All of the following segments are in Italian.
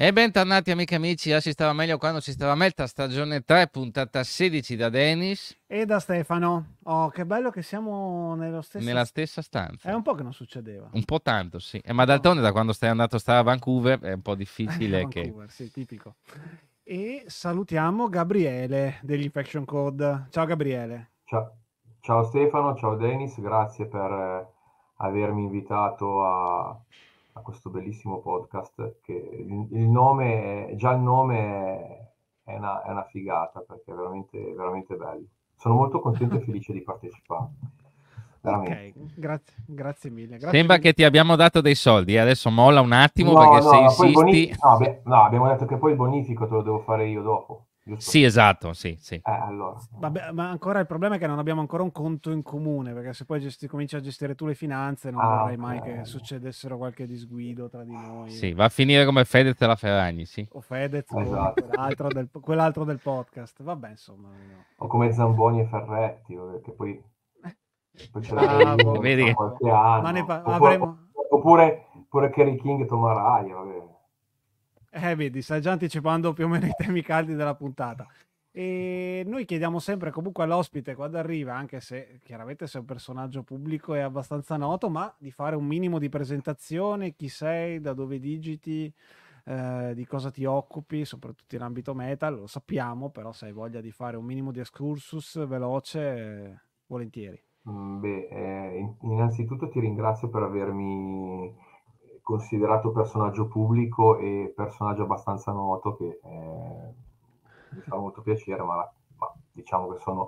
E bentornati amiche e amici a Si stava meglio quando si stava meglio, stagione 3, puntata 16 da Dennis, E da Stefano. Oh, che bello che siamo nella stessa È stanza. un po' che non succedeva. Un po' tanto, sì. Ma Un po'. d'altronde da quando stai andato a stare a Vancouver è un po' A difficile che... Vancouver, sì, tipico. E salutiamo Gabriele degli Infection Code. Ciao Gabriele. Ciao, ciao Stefano, ciao Denis, grazie per avermi invitato a questo bellissimo podcast. Che il nome, già il nome è una figata perché è veramente, veramente bello. Sono molto contento e felice di partecipare, veramente. Ok, grazie mille. Grazie Sembra mille. che ti abbiamo dato dei soldi, adesso molla un attimo No, perché se no, ma poi insisti... no, abbiamo detto che poi il bonifico te lo devo fare io dopo, giusto? Sì, esatto, sì, sì. Allora. Vabbè, ma ancora il problema è che non abbiamo ancora un conto in comune, perché se poi cominci a gestire tu le finanze, non vorrei mai Ok. che succedessero qualche disguido tra di noi. Sì, va a finire come Fedez e la Ferragni, sì. O Fedez con Esatto. quell'altro del podcast. Vabbè, insomma. No. O come Zamboni e Ferretti, che poi c'è la Bravo, reunion Vedi tra che... bravo. qualche Ma anno. avremo. Oppure Kerry King e Tom Araya, vabbè. Vedi, stai già anticipando più o meno i temi caldi della puntata. E noi chiediamo sempre comunque all'ospite quando arriva, anche se chiaramente sei un personaggio pubblico e abbastanza noto, ma di fare un minimo di presentazione, chi sei, da dove digiti, di cosa ti occupi, soprattutto in ambito metal, lo sappiamo, però se hai voglia di fare un minimo di excursus veloce, volentieri. Beh, innanzitutto ti ringrazio per avermi considerato personaggio pubblico e personaggio abbastanza noto, che mi fa molto piacere, ma diciamo che sono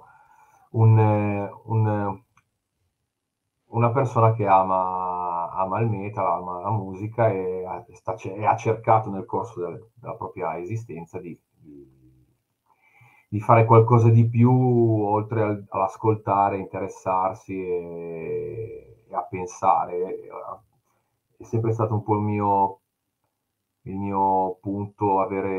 una persona che ama il metal, ama la musica e ha cercato nel corso della propria esistenza di fare qualcosa di più oltre all'ascoltare, interessarsi e a pensare. È sempre stato un po' il mio punto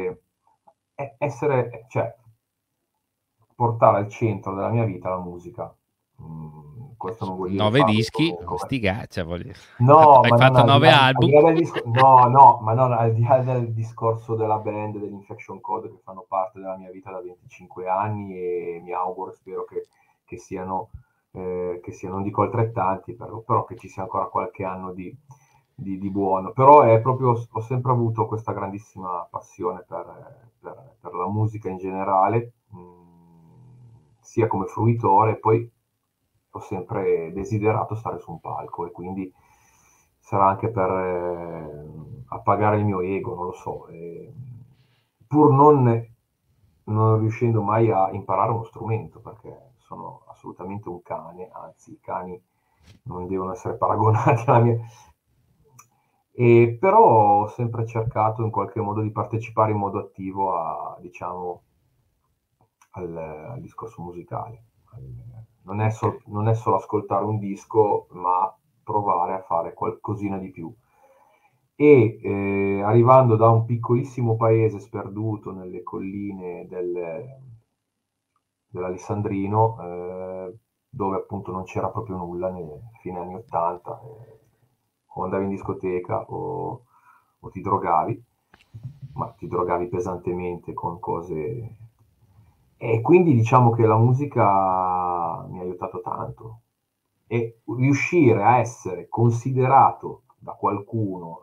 cioè, portare al centro della mia vita la musica. Questo non vuol dire 9 farlo dischi, come. sti cazzo, voglio dire. No, Hai ma non fatto 9 al di album? là del no, no, ma non al di là del discorso della band dell'Infection Code che fanno parte della mia vita da 25 anni e mi auguro e spero che siano, non dico altrettanti, però che ci sia ancora qualche anno di buono. Però è proprio, ho sempre avuto questa grandissima passione per la musica in generale, sia come fruitore, e poi ho sempre desiderato stare su un palco e quindi sarà anche per appagare il mio ego, non lo so. Pur non riuscendo mai a imparare uno strumento, perché sono assolutamente un cane, anzi i cani non devono essere paragonati alla mia. Però ho sempre cercato in qualche modo di partecipare in modo attivo diciamo, al discorso musicale. Non è solo ascoltare un disco, ma provare a fare qualcosina di più. E arrivando da un piccolissimo paese sperduto nelle colline dell'Alessandrino, dove appunto non c'era proprio nulla nei fine anni 80, o andavi in discoteca o ti drogavi, ma ti drogavi pesantemente con cose. E quindi diciamo che la musica mi ha aiutato tanto. E riuscire a essere considerato da qualcuno,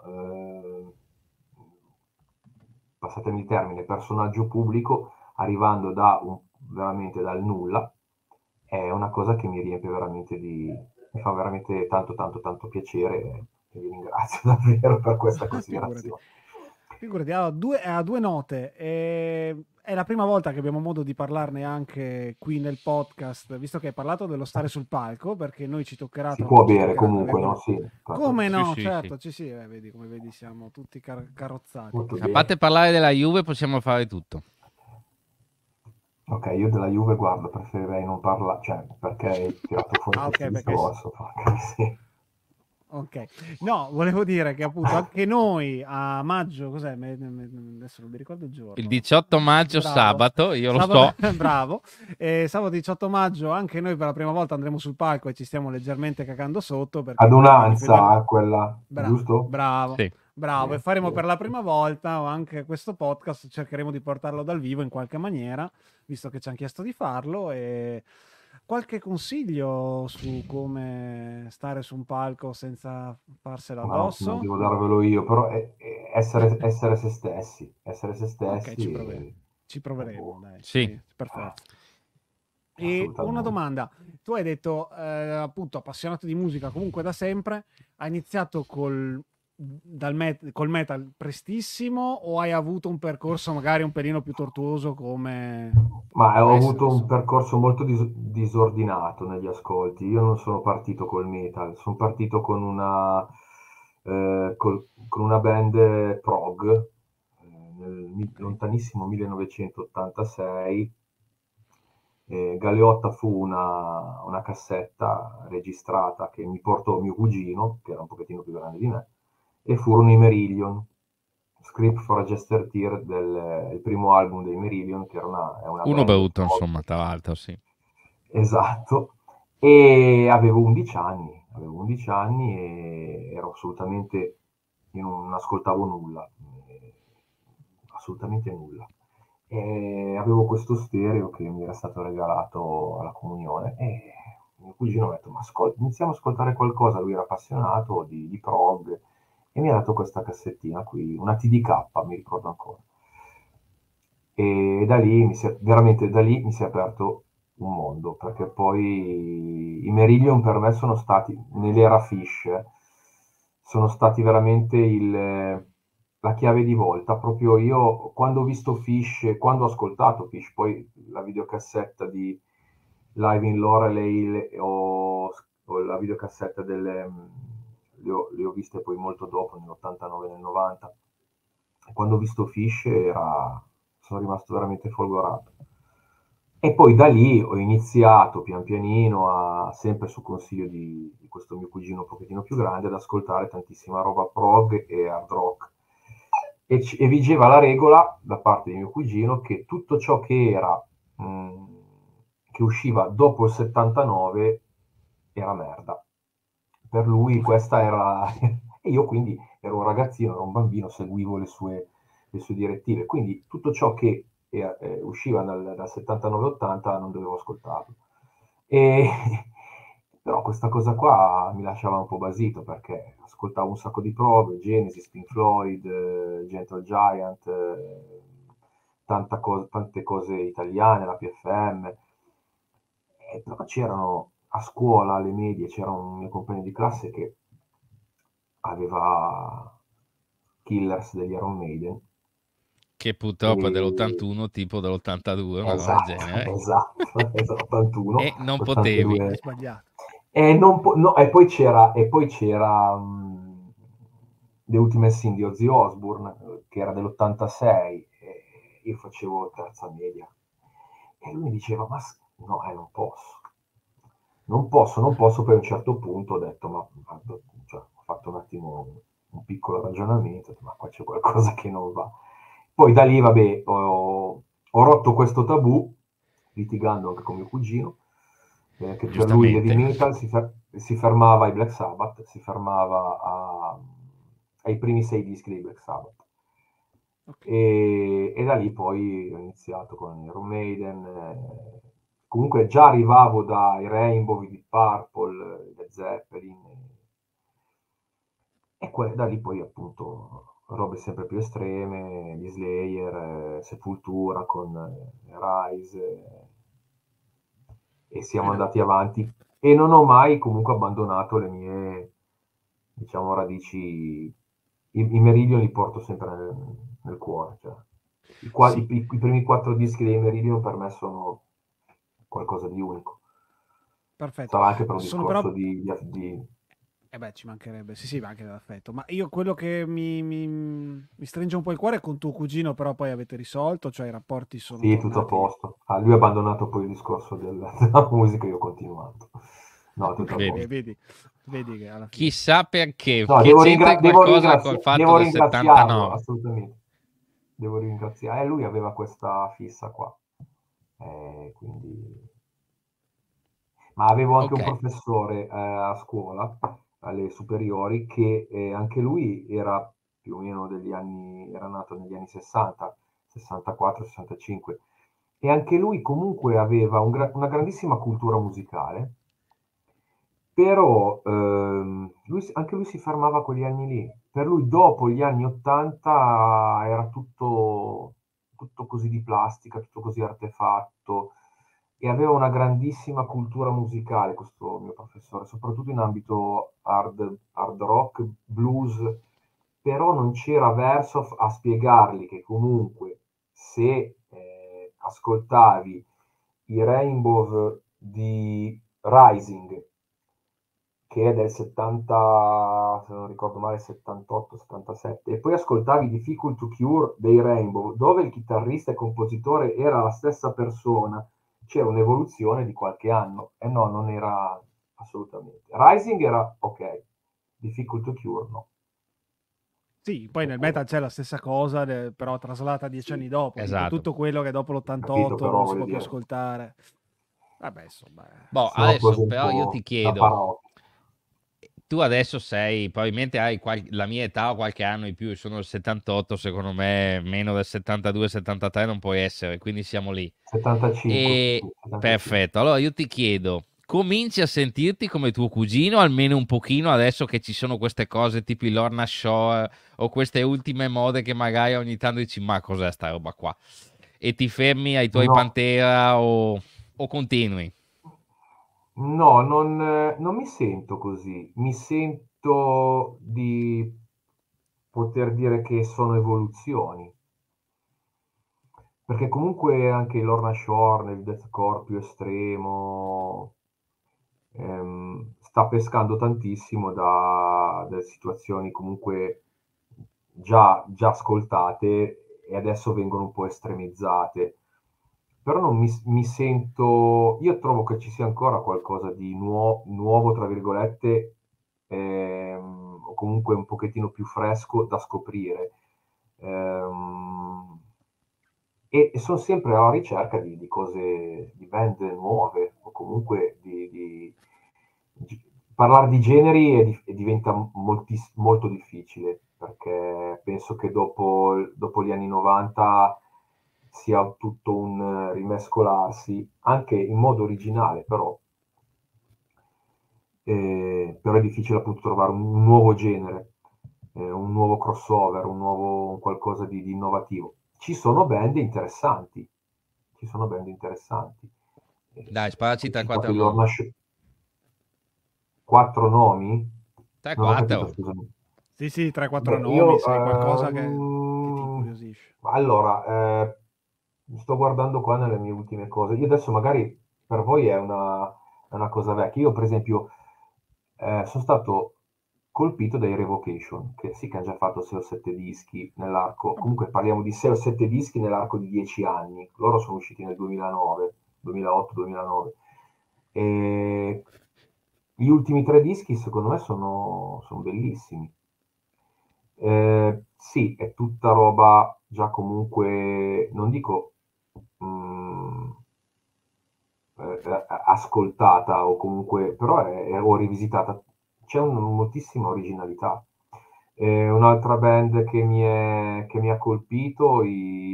passatemi il termine, personaggio pubblico, arrivando veramente dal nulla, è una cosa che mi riempie veramente mi fa veramente tanto tanto tanto piacere e vi ringrazio davvero per questa Figurati. considerazione. Figurati, ha due note. È la prima volta che abbiamo modo di parlarne anche qui nel podcast, visto che hai parlato dello stare sul palco, perché noi ci toccherà, Si tra un può po' ci bere toccherà comunque, no? averne. Sì, Come Sì, no? sì, sì. Certo, sì, vedi, come vedi siamo tutti carrozzati. molto A bene. parte parlare della Juve possiamo fare tutto. Ok, io della Juve, guarda, preferirei non parlare, cioè, perché hai tirato fuori Ah, questo ok, perché... discorso, porca miseria. Ok, no, volevo dire che appunto anche noi a maggio, cos'è? Adesso non mi ricordo il giorno. Il 18 maggio, Bravo. sabato, io lo Sabato, so. bravo. Sabato 18 maggio anche noi per la prima volta andremo sul palco e ci stiamo leggermente cacando sotto perché comunque Adunanza, quella, giusto? bravo, Sì. bravo. E faremo per la prima volta anche questo podcast, cercheremo di portarlo dal vivo in qualche maniera, visto che ci hanno chiesto di farlo. E qualche consiglio su come stare su un palco senza farsela Ma non addosso? devo darvelo io, però essere se stessi, Ok, ci proveremo, boh, dai. Sì. Sì, perfetto. E una assolutamente. domanda, tu hai detto appunto appassionato di musica comunque da sempre, hai iniziato col metal prestissimo o hai avuto un percorso magari un pelino più tortuoso come Ma può ho essere, avuto un insomma? percorso molto disordinato negli ascolti. Io non sono partito col metal, sono partito con con una band prog nel Ok. lontanissimo 1986. Galeotta fu una cassetta registrata che mi portò mio cugino, che era un pochettino più grande di me, e furono i Marillion. Script for a Jester Tear, il primo album dei Marillion, che è una Uno band bevuto, prog. insomma, tra l'altro, sì. Esatto. E avevo 11 anni e ero assolutamente, io non ascoltavo nulla, assolutamente nulla. E avevo questo stereo che mi era stato regalato alla comunione e mio cugino mi ha detto, ma iniziamo ad ascoltare qualcosa, lui era appassionato di prog e mi ha dato questa cassettina qui, una TDK, mi ricordo ancora. E da lì veramente da lì mi si è aperto un mondo, perché poi i Marillion per me sono stati, nell'era Fish, sono stati veramente la chiave di volta. Proprio io, quando ho visto Fish, quando ho ascoltato Fish, poi la videocassetta di Live in Loreley o la videocassetta le ho viste poi molto dopo, nell'89 nel 90. Quando ho visto Fish sono rimasto veramente folgorato. E poi da lì ho iniziato pian pianino, sempre su consiglio di questo mio cugino un pochettino più grande, ad ascoltare tantissima roba prog e hard rock. E vigeva la regola da parte di mio cugino che tutto ciò mh, che usciva dopo il 79 era merda. Per lui questa era... e io quindi ero un ragazzino, ero un bambino, seguivo le sue direttive. Quindi tutto ciò che usciva dal 79-80 non dovevo ascoltarlo. E, però questa cosa qua mi lasciava un po' basito perché ascoltavo un sacco di prove, Genesis, Pink Floyd, Gentle Giant, tante cose italiane, la PFM. E però c'erano a scuola, alle medie, c'era un mio compagno di classe che aveva Killers degli Iron Maiden. Che purtroppo è E... dell'81, tipo dell'82, una cosa del Esatto, genere. esatto, 81, E non potevi. Hai 82. sbagliato. No, e poi c'era The Ultimate Sin di Ozzy Osbourne, che era dell'86, e io facevo terza media. E lui mi diceva, no, non posso. Non posso, poi a un certo punto ho detto, cioè, ho fatto un attimo un piccolo ragionamento, ho detto, ma qua c'è qualcosa che non va. Poi da lì, vabbè, ho rotto questo tabù, litigando anche con mio cugino, che per lui l'heavy Giustamente. metal si fermava ai Black Sabbath, si fermava ai primi 6 dischi dei Black Sabbath. Ok. E da lì poi ho iniziato con Iron Maiden. Comunque già arrivavo dai Rainbow, i Deep Purple, Led Zeppelin. Da lì poi appunto robe sempre più estreme, gli Slayer, Sepultura con Rise, e siamo Bene, andati avanti. E non ho mai comunque abbandonato le mie, diciamo, radici. I Meridian li porto sempre nel cuore. Cioè. sì, I primi 4 dischi dei Meridian per me sono qualcosa di unico. perfetto. Sarà anche per un Sono però discorso di... eh beh, ci mancherebbe, sì, sì, ma anche dell'affetto. Ma io quello che mi stringe un po' il cuore è con tuo cugino, però poi avete risolto, cioè i rapporti sono Sì, tutto a tornati. posto. Lui ha abbandonato poi il discorso della musica, io ho continuato. No, tutto a Vedi. posto. Vedi. Vedi che alla fine... Chissà perché, No, che c'entri qualcosa col fatto devo del ringraziarlo, 79. assolutamente. Devo ringraziare. Lui aveva questa fissa qua. Quindi... Ma avevo anche un Ok, professore a scuola, alle superiori, che anche lui era più o meno degli anni, era nato negli anni 60, 64, 65, e anche lui comunque aveva una grandissima cultura musicale, però anche lui si fermava a quegli anni lì. Per lui dopo gli anni 80 era tutto così di plastica, tutto così artefatto, e aveva una grandissima cultura musicale questo mio professore, soprattutto in ambito hard rock, blues, però non c'era verso a spiegargli che comunque se ascoltavi i Rainbow di Rising, che è del 70, se non ricordo male, 78, 77, e poi ascoltavi Difficult to Cure dei Rainbow, dove il chitarrista e compositore era la stessa persona, c'era un'evoluzione di qualche anno, e no, non era assolutamente. Rising era ok, Difficult to Cure no. Sì, poi nel metal c'è la stessa cosa, però traslata 10 anni dopo, tipo esatto. tutto quello che dopo Capito, l'88 però non si voglio può più dire, ascoltare. Vabbè, insomma, Boh, sono adesso cose un però io ti po' da chiedo, paraocchi. tu adesso sei, probabilmente hai la mia età o qualche anno in più, io sono del 78, secondo me meno del 72, 73 non puoi essere, quindi siamo lì. 75, sì, E sì, 75. perfetto, allora io ti chiedo, cominci a sentirti come tuo cugino, almeno un pochino, adesso che ci sono queste cose tipo il Lorna Shore o queste ultime mode che magari ogni tanto dici, ma cos'è sta roba qua? E ti fermi ai tuoi No, Pantera o continui? no, non mi sento così, mi sento di poter dire che sono evoluzioni, perché comunque anche il Lorna Shore, il deathcore più estremo, sta pescando tantissimo da situazioni comunque già ascoltate e adesso vengono un po' estremizzate. Però non mi sento, io trovo che ci sia ancora qualcosa di nuovo, tra virgolette, o comunque un pochettino più fresco da scoprire. Ehm, e sono sempre alla ricerca di cose, di band nuove, o comunque parlare di generi diventa molto difficile, perché penso che dopo gli anni 90 sia tutto un rimescolarsi, anche in modo originale, però è difficile appunto trovare un nuovo genere, un nuovo crossover, un nuovo qualcosa di innovativo. Ci sono band interessanti, ci sono band interessanti. Dai, sparaci Hai 3-4 citato il nomi. Lorna Shore, 4 nomi? Non ho capito, 3-4. scusami. sì, sì, 3-4 Beh, nomi, io se hai qualcosa che ti incuriosisce. allora, sto guardando qua nelle mie ultime cose. Io adesso magari per voi è una cosa vecchia. Io, per esempio, sono stato colpito dai Revocation, che sì che hanno già fatto 6 o 7 dischi nell'arco, Vabbè, comunque parliamo di 6 o 7 dischi nell'arco di 10 anni. Loro sono usciti nel 2009, 2008-2009. E gli ultimi 3 dischi, secondo me, sono bellissimi. Sì, è tutta roba già comunque, non dico mh, ascoltata o comunque, però o rivisitata. C'è moltissima originalità. Un'altra band che mi ha colpito,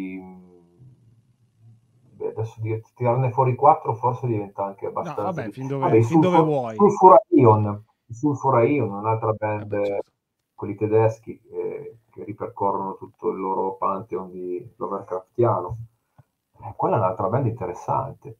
beh, adesso tirarne fuori 4 forse diventa anche no, abbastanza vabbè, difficile. Vabbè, i fin dove vuoi. Sulfura Ion, un'altra band, Vabbè, certo. quelli tedeschi, che ripercorrono tutto il loro pantheon di Lovecraftiano. Quella è un'altra band interessante.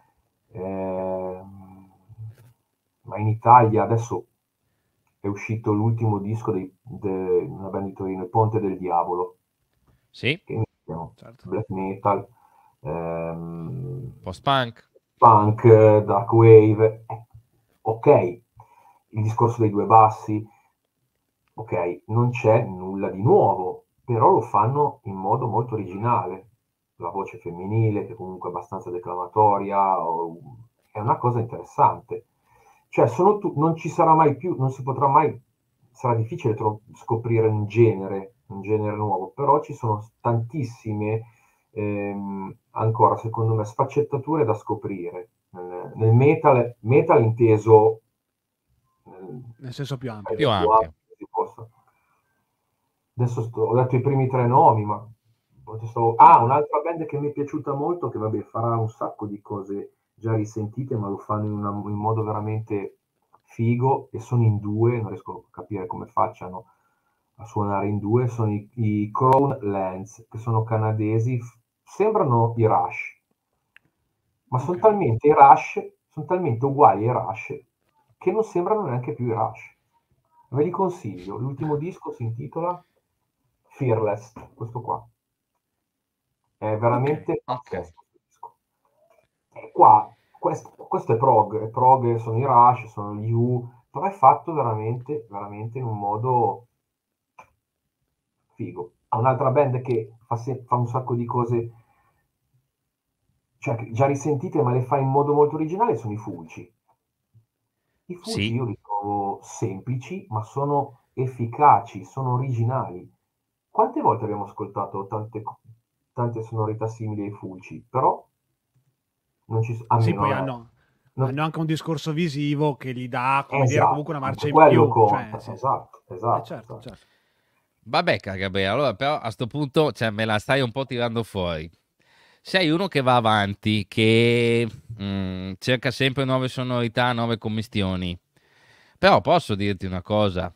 Ma in Italia adesso è uscito l'ultimo disco di una band di Torino, Il Ponte del Diavolo, Sì, che iniziano Certo. black metal, ehm, post-punk. punk, dark wave, ok, il discorso dei due bassi, ok, non c'è nulla di nuovo, però lo fanno in modo molto originale. La voce femminile, che comunque è abbastanza declamatoria, è una cosa interessante. cioè non ci sarà mai più, non si potrà mai, sarà difficile scoprire un genere nuovo, però ci sono tantissime ancora, secondo me, sfaccettature da scoprire. Nel metal inteso Nel senso più ampio. Più ampio. Adesso ho detto i primi 3 nomi, ma un'altra band che mi è piaciuta molto, che vabbè farà un sacco di cose già risentite, ma lo fanno in modo veramente figo, e sono in 2, non riesco a capire come facciano a suonare in 2, sono i Crown Lands, che sono canadesi, sembrano i Rush, ma sono talmente uguali ai Rush che non sembrano neanche più i Rush. Ve li consiglio, l'ultimo disco si intitola Fearless, questo qua. È veramente pazzesco questo disco. E qua, questo è prog, sono i Rush, sono gli U, però è fatto veramente, veramente in un modo figo. Ha un'altra band che fa un sacco di cose, cioè già risentite, ma le fa in modo molto originale, sono i Fulci. I Fulci Sì, io li trovo semplici, ma sono efficaci, sono originali. Quante volte abbiamo ascoltato tante sonorità simili ai Fulci, però non ci Sì, almeno poi a me. hanno anche un discorso visivo che gli dà, come dire, comunque Esatto, una marcia anche in quello più. Cioè, conta, sì. esatto, Certo, esatto. certo. vabbè, Gabriele, allora però a sto punto, cioè, me la stai un po' tirando fuori. Sei uno che va avanti, che cerca sempre nuove sonorità, nuove commistioni. Però posso dirti una cosa,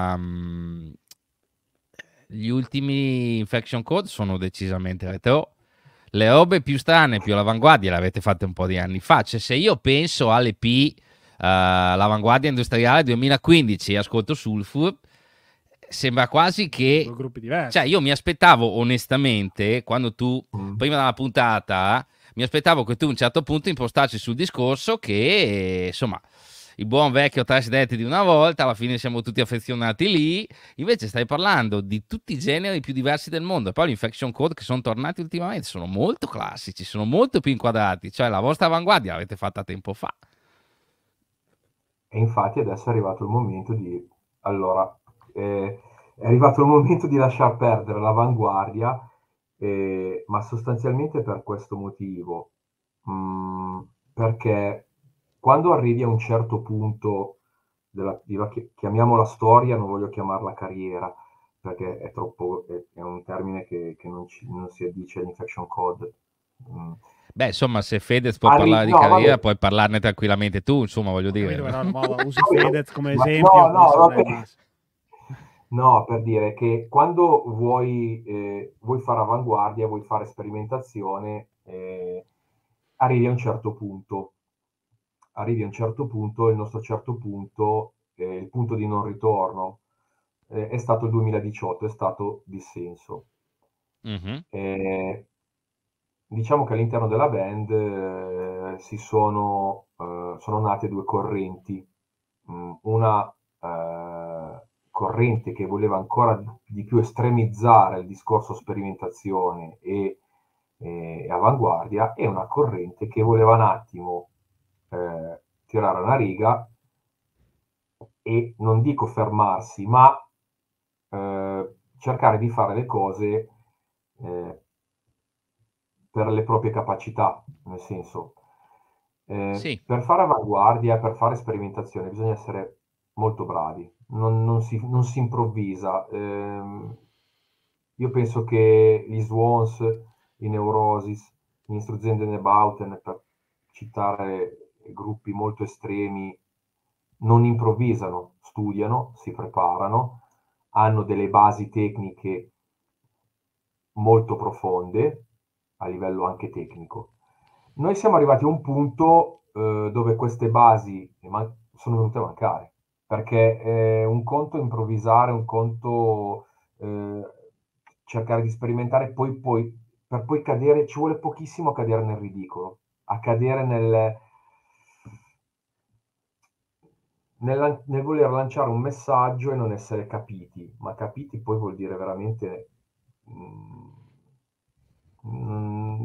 gli ultimi Infection Code sono decisamente retro. Le robe più strane, più all'avanguardia, le avete fatte un po' di anni fa. Cioè, se io penso all'EP, l'avanguardia industriale 2015, ascolto Sulfur, sembra quasi che... Due gruppi Cioè, diversi. io mi aspettavo onestamente, quando tu, Mm. prima della puntata, mi aspettavo che tu a un certo punto impostassi sul discorso che, insomma, il buon vecchio Trash Death di una volta, alla fine siamo tutti affezionati lì. Invece stai parlando di tutti i generi più diversi del mondo. E poi gli Infection Code che sono tornati ultimamente sono molto classici, sono molto più inquadrati. Cioè, la vostra avanguardia l'avete fatta tempo fa. E infatti adesso è arrivato il momento di... Allora, è arrivato il momento di lasciar perdere l'avanguardia, ma sostanzialmente per questo motivo. Mm, perché quando arrivi a un certo punto chiamiamola storia, non voglio chiamarla carriera, perché è troppo, è un termine che non si addice all'Infection Code. Mm. Beh, insomma, se Fedez può parlare di No, carriera, vabbè. puoi parlarne tranquillamente tu, insomma, voglio Ho capito, dire. però usi Vabbè, Fedez come ma esempio, forse non è il vabbè. massimo. No, per dire che quando vuoi fare avanguardia, vuoi fare sperimentazione, arrivi a un certo punto. Arrivi a un certo punto, il nostro certo punto, il punto di non ritorno, è stato il 2018, è stato dissenso. Mhm. Eh, diciamo che all'interno della band sono nate due correnti. Una corrente che voleva ancora di più estremizzare il discorso sperimentazione e avanguardia, e una corrente che voleva un attimo tirare una riga e non dico fermarsi, ma cercare di fare le cose eh, per le proprie capacità, nel senso, Sì, per fare avanguardia, per fare sperimentazione, bisogna essere molto bravi, non si improvvisa. Io penso che gli Swans, i Neurosis, gli Instruzende Nebauten, per citare gruppi molto estremi, non improvvisano, studiano, si preparano, hanno delle basi tecniche molto profonde a livello anche tecnico. Noi siamo arrivati a un punto dove queste basi sono venute a mancare, perché un conto improvvisare, un conto eh, cercare di sperimentare, per poi cadere, ci vuole pochissimo a cadere nel ridicolo, a cadere nel voler lanciare un messaggio e non essere capiti, ma capiti poi vuol dire veramente... è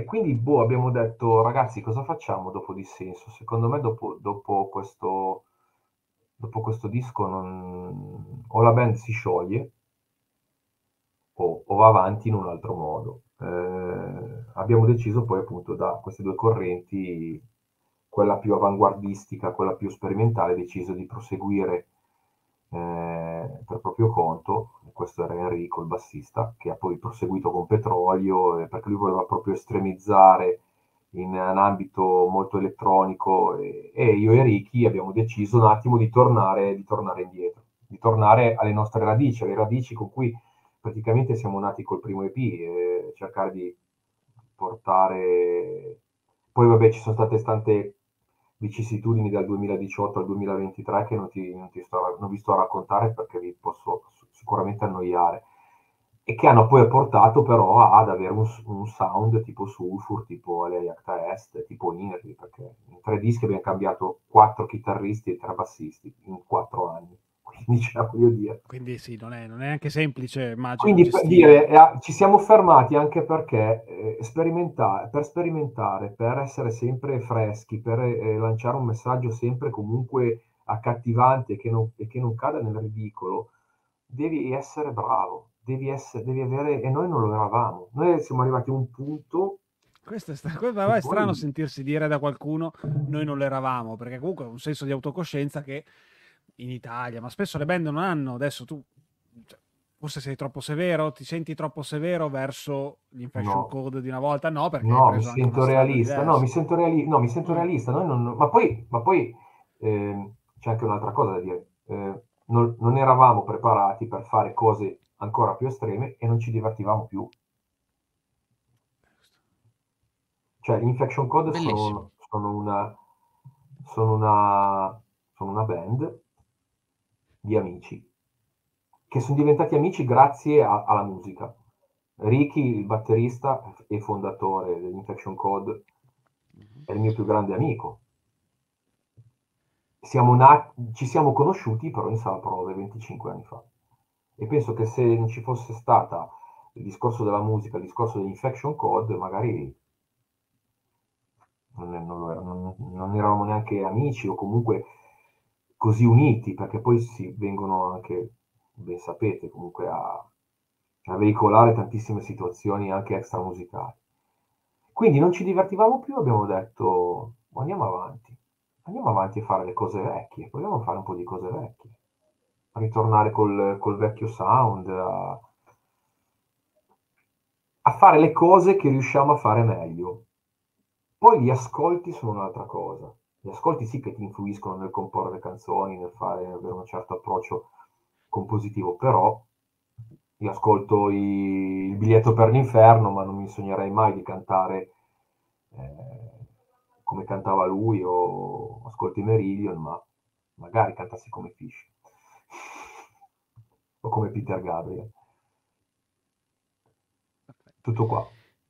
quindi abbiamo detto, ragazzi, cosa facciamo dopo Dissenso? Secondo me dopo questo disco o la band si scioglie o va avanti in un altro modo. Abbiamo deciso poi appunto da queste due correnti, quella più avanguardistica, quella più sperimentale, deciso di proseguire per proprio conto. Questo era Enrico, il bassista, che ha poi proseguito con Petrolio, perché lui voleva proprio estremizzare in un ambito molto elettronico, e io e Ricky abbiamo deciso un attimo di tornare indietro, di tornare alle nostre radici, alle radici con cui praticamente siamo nati col primo EP, cercare di portare... Poi vabbè, ci sono state tante vicissitudini dal 2018 al 2023 che non vi sto a raccontare perché vi posso sicuramente annoiare, e che hanno poi portato però ad avere un sound tipo Sulfur, tipo LA Acta Est, tipo Inerly, perché in 3 dischi abbiamo cambiato 4 chitarristi e 3 bassisti in 4 anni. Quindi, voglio dire. Quindi sì, non è neanche semplice, immagino. Quindi per dire, ci siamo fermati anche perché per sperimentare, per essere sempre freschi, per lanciare un messaggio sempre comunque accattivante e che non cada nel ridicolo, devi essere bravo, devi avere, e noi non lo eravamo. Noi siamo arrivati a un punto... Questo è strano sentirsi dire da qualcuno noi non lo eravamo, perché comunque è un senso di autocoscienza che in Italia, ma spesso le band non hanno. Adesso tu forse sei troppo severo, ti senti troppo severo verso l'Infection Code di una volta? No, perché hai preso mi sento realista. Mi sento realista. Ma poi c'è anche un'altra cosa da dire. Non eravamo preparati per fare cose ancora più estreme e non ci divertivamo più. Cioè, gli Infection Code sono una band di amici che sono diventati amici grazie alla musica. Ricky, il batterista e fondatore dell'Infection Code, è il mio più grande amico. Ci siamo conosciuti però in sala prove 25 anni fa. E penso che se non ci fosse stata il discorso della musica, il discorso dell'Infection Code, magari non eravamo neanche amici o comunque così uniti, perché poi si vengono anche, ben sapete, comunque a veicolare tantissime situazioni anche extra musicali. Quindi non ci divertivamo più, abbiamo detto andiamo avanti a fare le cose vecchie, vogliamo fare un po' di cose vecchie, ritornare col vecchio sound, a fare le cose che riusciamo a fare meglio. Poi gli ascolti sono un'altra cosa. Gli ascolti sì che ti influiscono nel comporre le canzoni, nel avere un certo approccio compositivo, però io ascolto il Biglietto per l'inferno, ma non mi sognerei mai di cantare come cantava lui, o ascolto i Marillion, ma magari cantassi come Fish o come Peter Gabriel. Tutto qua.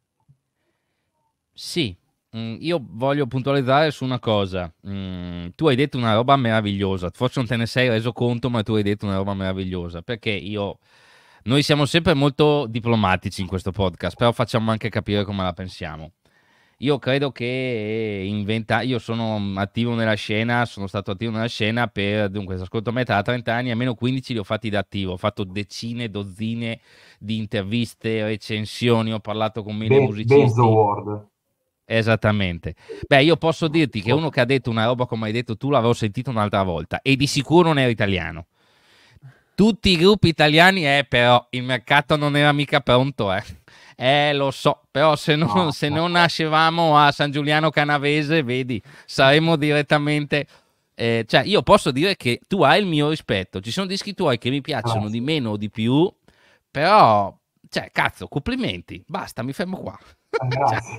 Sì, io voglio puntualizzare su una cosa. Tu hai detto una roba meravigliosa, forse non te ne sei reso conto, ma tu hai detto una roba meravigliosa, perché noi siamo sempre molto diplomatici in questo podcast, però facciamo anche capire come la pensiamo. Io credo che io sono attivo nella scena, sono stato attivo nella scena dunque, ascolto me da 30 anni, almeno 15 li ho fatti da attivo, ho fatto dozzine di interviste, recensioni, ho parlato con mille musicisti. Benzo Ward. Esattamente. Beh, io posso dirti che uno che ha detto una roba come hai detto tu l'avevo sentito un'altra volta e di sicuro non era italiano. Tutti i gruppi italiani, però il mercato non era mica pronto, lo so, però se non nascevamo a San Giuliano Canavese, vedi, saremmo direttamente... cioè, io posso dire che tu hai il mio rispetto, ci sono dischi tuoi che mi piacciono di meno o di più, però, cioè, cazzo, complimenti, basta, mi fermo qua. Grazie.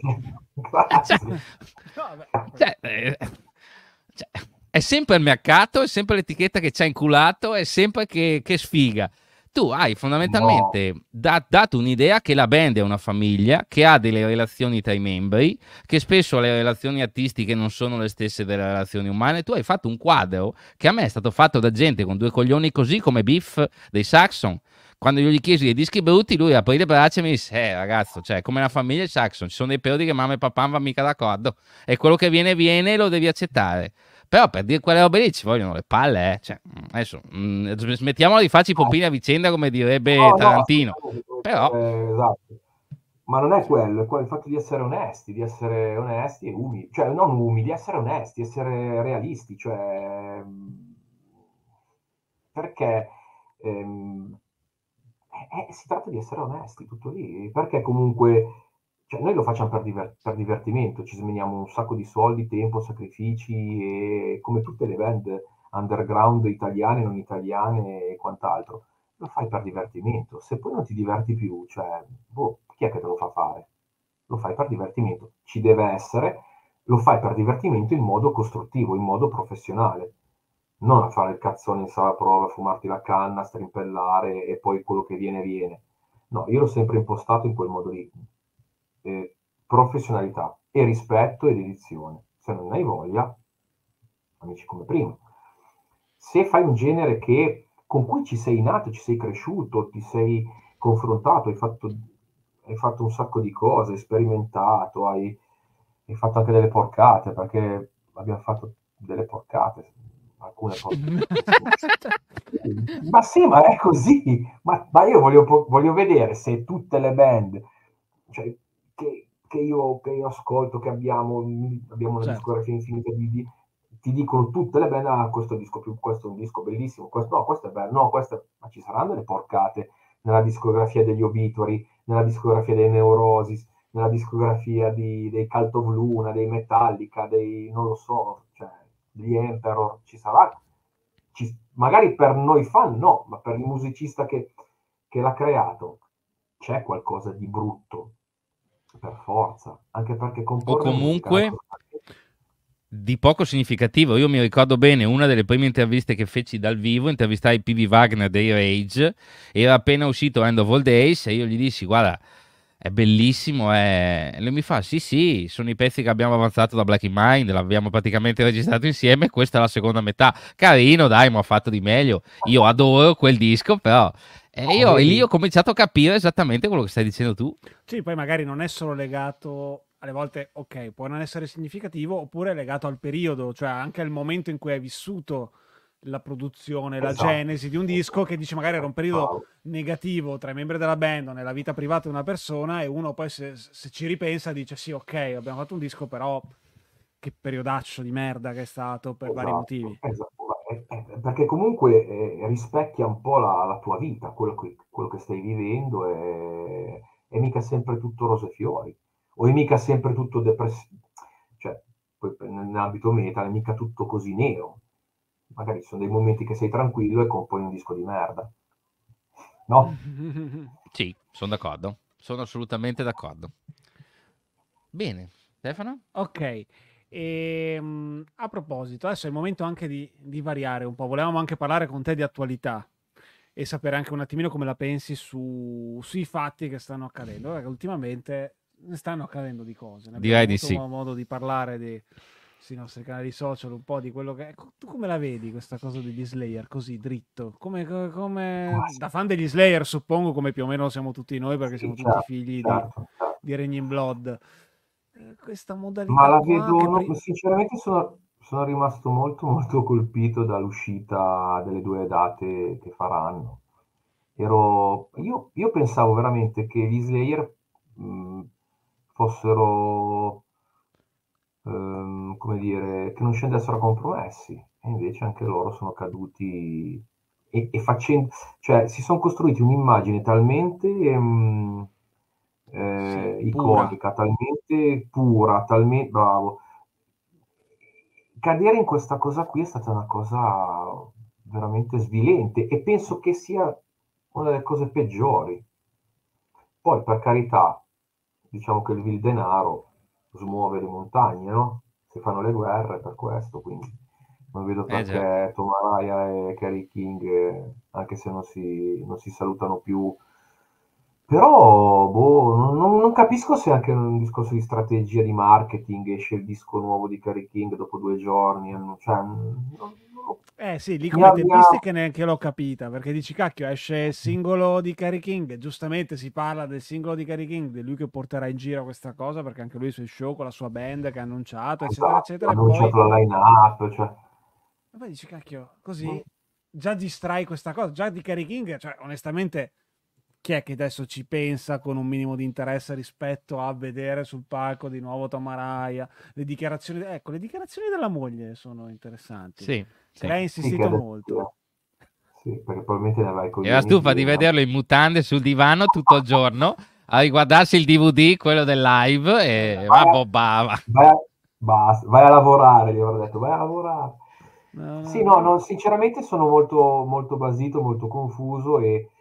È sempre il mercato, è sempre l'etichetta che ci ha inculato, è sempre che sfiga. Tu hai fondamentalmente dato un'idea che la band è una famiglia, che ha delle relazioni tra i membri, che spesso le relazioni artistiche non sono le stesse delle relazioni umane. Tu hai fatto un quadro che a me è stato fatto da gente con due coglioni così come Biff dei Saxon, quando io gli chiesi dei dischi brutti, lui aprì le braccia e mi disse: ragazzo, cioè, come la famiglia Jackson, ci sono dei periodi che mamma e papà non vanno mica d'accordo, e quello che viene, viene, lo devi accettare. Però per dire quelle robe lì ci vogliono le palle, eh. Cioè, adesso smettiamola di farci i pompini a vicenda, come direbbe No, no, Tarantino. assolutamente, Però, esatto. Ma non è quello, è il fatto di essere onesti e umili, cioè non umili, essere onesti, essere realisti, cioè perché si tratta di essere onesti, tutto lì, perché comunque cioè, noi lo facciamo per divertimento, ci smeniamo un sacco di soldi, tempo, sacrifici e come tutte le band underground italiane, non italiane e quant'altro, lo fai per divertimento. Se poi non ti diverti più, cioè, boh, chi è che te lo fa fare? Lo fai per divertimento. Ci deve essere, lo fai per divertimento in modo costruttivo, in modo professionale. Non a fare il cazzone in sala prova, fumarti la canna, strimpellare e poi quello che viene viene. No, io l'ho sempre impostato in quel modo lì. Professionalità e rispetto e dedizione. Se non hai voglia, amici come prima. Se fai un genere con cui ci sei nato, ci sei cresciuto, ti sei confrontato, hai fatto un sacco di cose, hai sperimentato, hai fatto anche delle porcate, perché abbiamo fatto delle porcate, alcune porcate. Ma sì, ma è così. Ma io voglio vedere se tutte le band cioè, che io ascolto, che abbiamo una Certo. discografia infinita ti dicono tutte le band, questo è un disco bellissimo, questo è bello, ma ci saranno delle porcate nella discografia degli Obituary, nella discografia dei Neurosis, nella discografia dei Cult of Luna, dei Metallica, non lo so, cioè, degli Emperor, ci sarà, magari per noi fan no, ma per il musicista che l'ha creato c'è qualcosa di brutto, per forza, anche perché o comporre musica comunque di poco significativo. Io mi ricordo bene una delle prime interviste che feci dal vivo, intervistai PV Wagner dei Rage, era appena uscito End of All Days e io gli dissi: guarda, è bellissimo, e lui mi fa: sì sì, sono i pezzi che abbiamo avanzato da Black in Mind, l'abbiamo praticamente registrato insieme, questa è la seconda metà. Carino, dai, ma ho fatto di meglio. Io adoro quel disco, però e lì ho cominciato a capire esattamente quello che stai dicendo tu. Sì, poi magari non è solo legato, alle volte, ok, può non essere significativo, oppure è legato al periodo, cioè anche al momento in cui hai vissuto la produzione, la esatto, genesi di un disco, che dice magari era un periodo bravo. negativo tra i membri della band o nella vita privata di una persona, e uno poi se ci ripensa dice sì, ok, abbiamo fatto un disco, però che periodaccio di merda che è stato per vari motivi. Esatto. Perché comunque rispecchia un po' la tua vita, quello che stai vivendo, è mica sempre tutto rose e fiori, o è mica sempre tutto depressivo, cioè, poi nell'ambito metal è mica tutto così nero. Magari ci sono dei momenti che sei tranquillo e componi un disco di merda, no? Sì, sono d'accordo, sono assolutamente d'accordo. Bene, Stefano? Ok, a proposito, adesso è il momento anche di variare un po'. Volevamo anche parlare con te di attualità e sapere anche un attimino come la pensi sui fatti che stanno accadendo. Perché ultimamente ne stanno accadendo di cose. Ne abbiamo Direi di avuto sì. modo di parlare sui nostri canali social un po' di quello che è. Tu come la vedi questa cosa degli Slayer così dritto? Da fan degli Slayer, suppongo, come più o meno siamo tutti noi, perché Sì, siamo tutti certo, figli certo, certo. di Reign Blood. Questa Ma modalità la qua vedo, sinceramente sono rimasto molto molto colpito dall'uscita delle due date che faranno. Io pensavo veramente che gli Slayer mh, fossero, come dire, che non scendessero a compromessi, e invece anche loro sono caduti e facendo, cioè si sono costruiti un'immagine talmente sì, pura. iconica, talmente pura, talmente bravo. Cadere in questa cosa qui è stata una cosa veramente svilente e penso che sia una delle cose peggiori. Poi, per carità, diciamo che il denaro smuove le montagne, no? Si fanno le guerre per questo, quindi non vedo Già. perché Tom Araya e Kerry King, anche se non si salutano più, però boh, non capisco se è anche un discorso di strategia di marketing, esce il disco nuovo di Kerry King dopo 2 giorni, cioè, non lo Sì, lì Mi come ha- mi ha- tempistiche neanche l'ho capita, perché dici, cacchio, esce il singolo di Kerry King, giustamente si parla del singolo di Kerry King, di lui che porterà in giro questa cosa, perché anche lui ha i suoi show con la sua band che ha annunciato, eccetera, Esatto, ha eccetera, annunciato la line-up, cioè, e poi dici, cacchio, così già distrai questa cosa, già di Kerry King, cioè, onestamente, chi è che adesso ci pensa con un minimo di interesse rispetto a vedere sul palco di nuovo Tom Araya, ecco, le dichiarazioni della moglie sono interessanti. Sì, Che sì. lei ha sì, che insistito adesso, molto. sì, perché probabilmente ne avrai Era coglioni stufa di pieni. vederlo in mutande sul divano tutto il giorno a riguardarsi il DVD, quello del live, e Vai ma a, bobbava. vai a lavorare, gli avrò detto, vai a lavorare. No, Sì, no. no, sinceramente sono molto, molto basito, molto confuso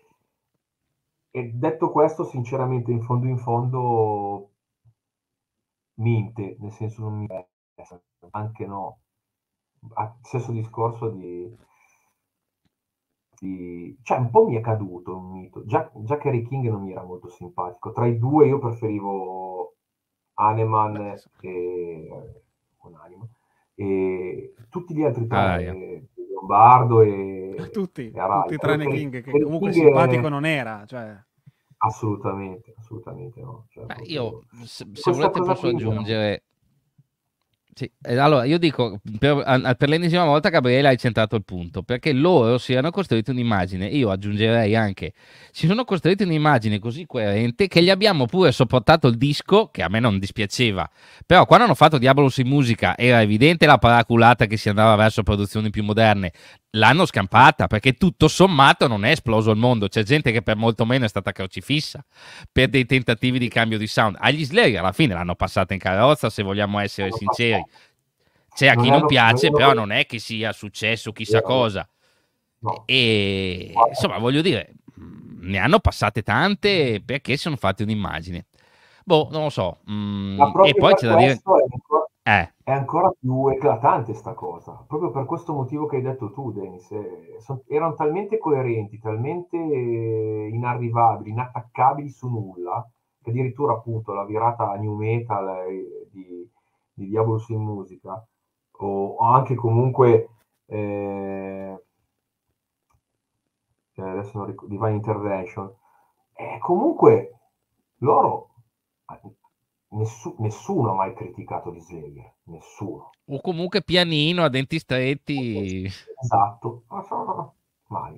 e detto questo, sinceramente, in fondo, nel senso non mi interessa, anche no. Stesso discorso cioè un po' mi è caduto un mito. Già Kerry King non mi era molto simpatico. Tra i due io preferivo Beh, Hahnemann con Anima, e tutti gli altri Araya. tre, Lombardo e tutti Araya. tranne King, che Kerry comunque King simpatico non era, cioè... assolutamente, assolutamente no. Cioè, Beh, io, proprio... se Questa volete, cosa posso qui mi era... aggiungere. Sì, allora io dico per l'ennesima volta Gabriele hai centrato il punto, perché loro si erano costruiti un'immagine, io aggiungerei anche, si sono costruiti un'immagine così coerente che gli abbiamo pure sopportato il disco, che a me non dispiaceva, però quando hanno fatto Diabolus in musica era evidente la paraculata che si andava verso produzioni più moderne, l'hanno scampata, perché tutto sommato non è esploso il mondo, c'è gente che per molto meno è stata crocifissa per dei tentativi di cambio di sound, agli Slayer alla fine l'hanno passata in carrozza, se vogliamo essere Hanno sinceri. passato. C'è a chi non Non piace, erano però quelli... non è che sia successo chissà Vero, vero. cosa. No. E Guarda, insomma, voglio dire, ne hanno passate tante perché si sono fatte un'immagine. Boh, non lo so. ma E proprio poi per c'è da dire, questo eh, è ancora più eclatante sta cosa, proprio per questo motivo che hai detto tu, Denis. Erano talmente coerenti, talmente inarrivabili, inattaccabili su nulla, che addirittura appunto la virata new metal di Diabolus in musica, o anche comunque adesso non Divine Intervention, comunque loro, nessuno ha mai criticato gli Slayer, nessuno. o comunque pianino a denti stretti. Esatto, mai.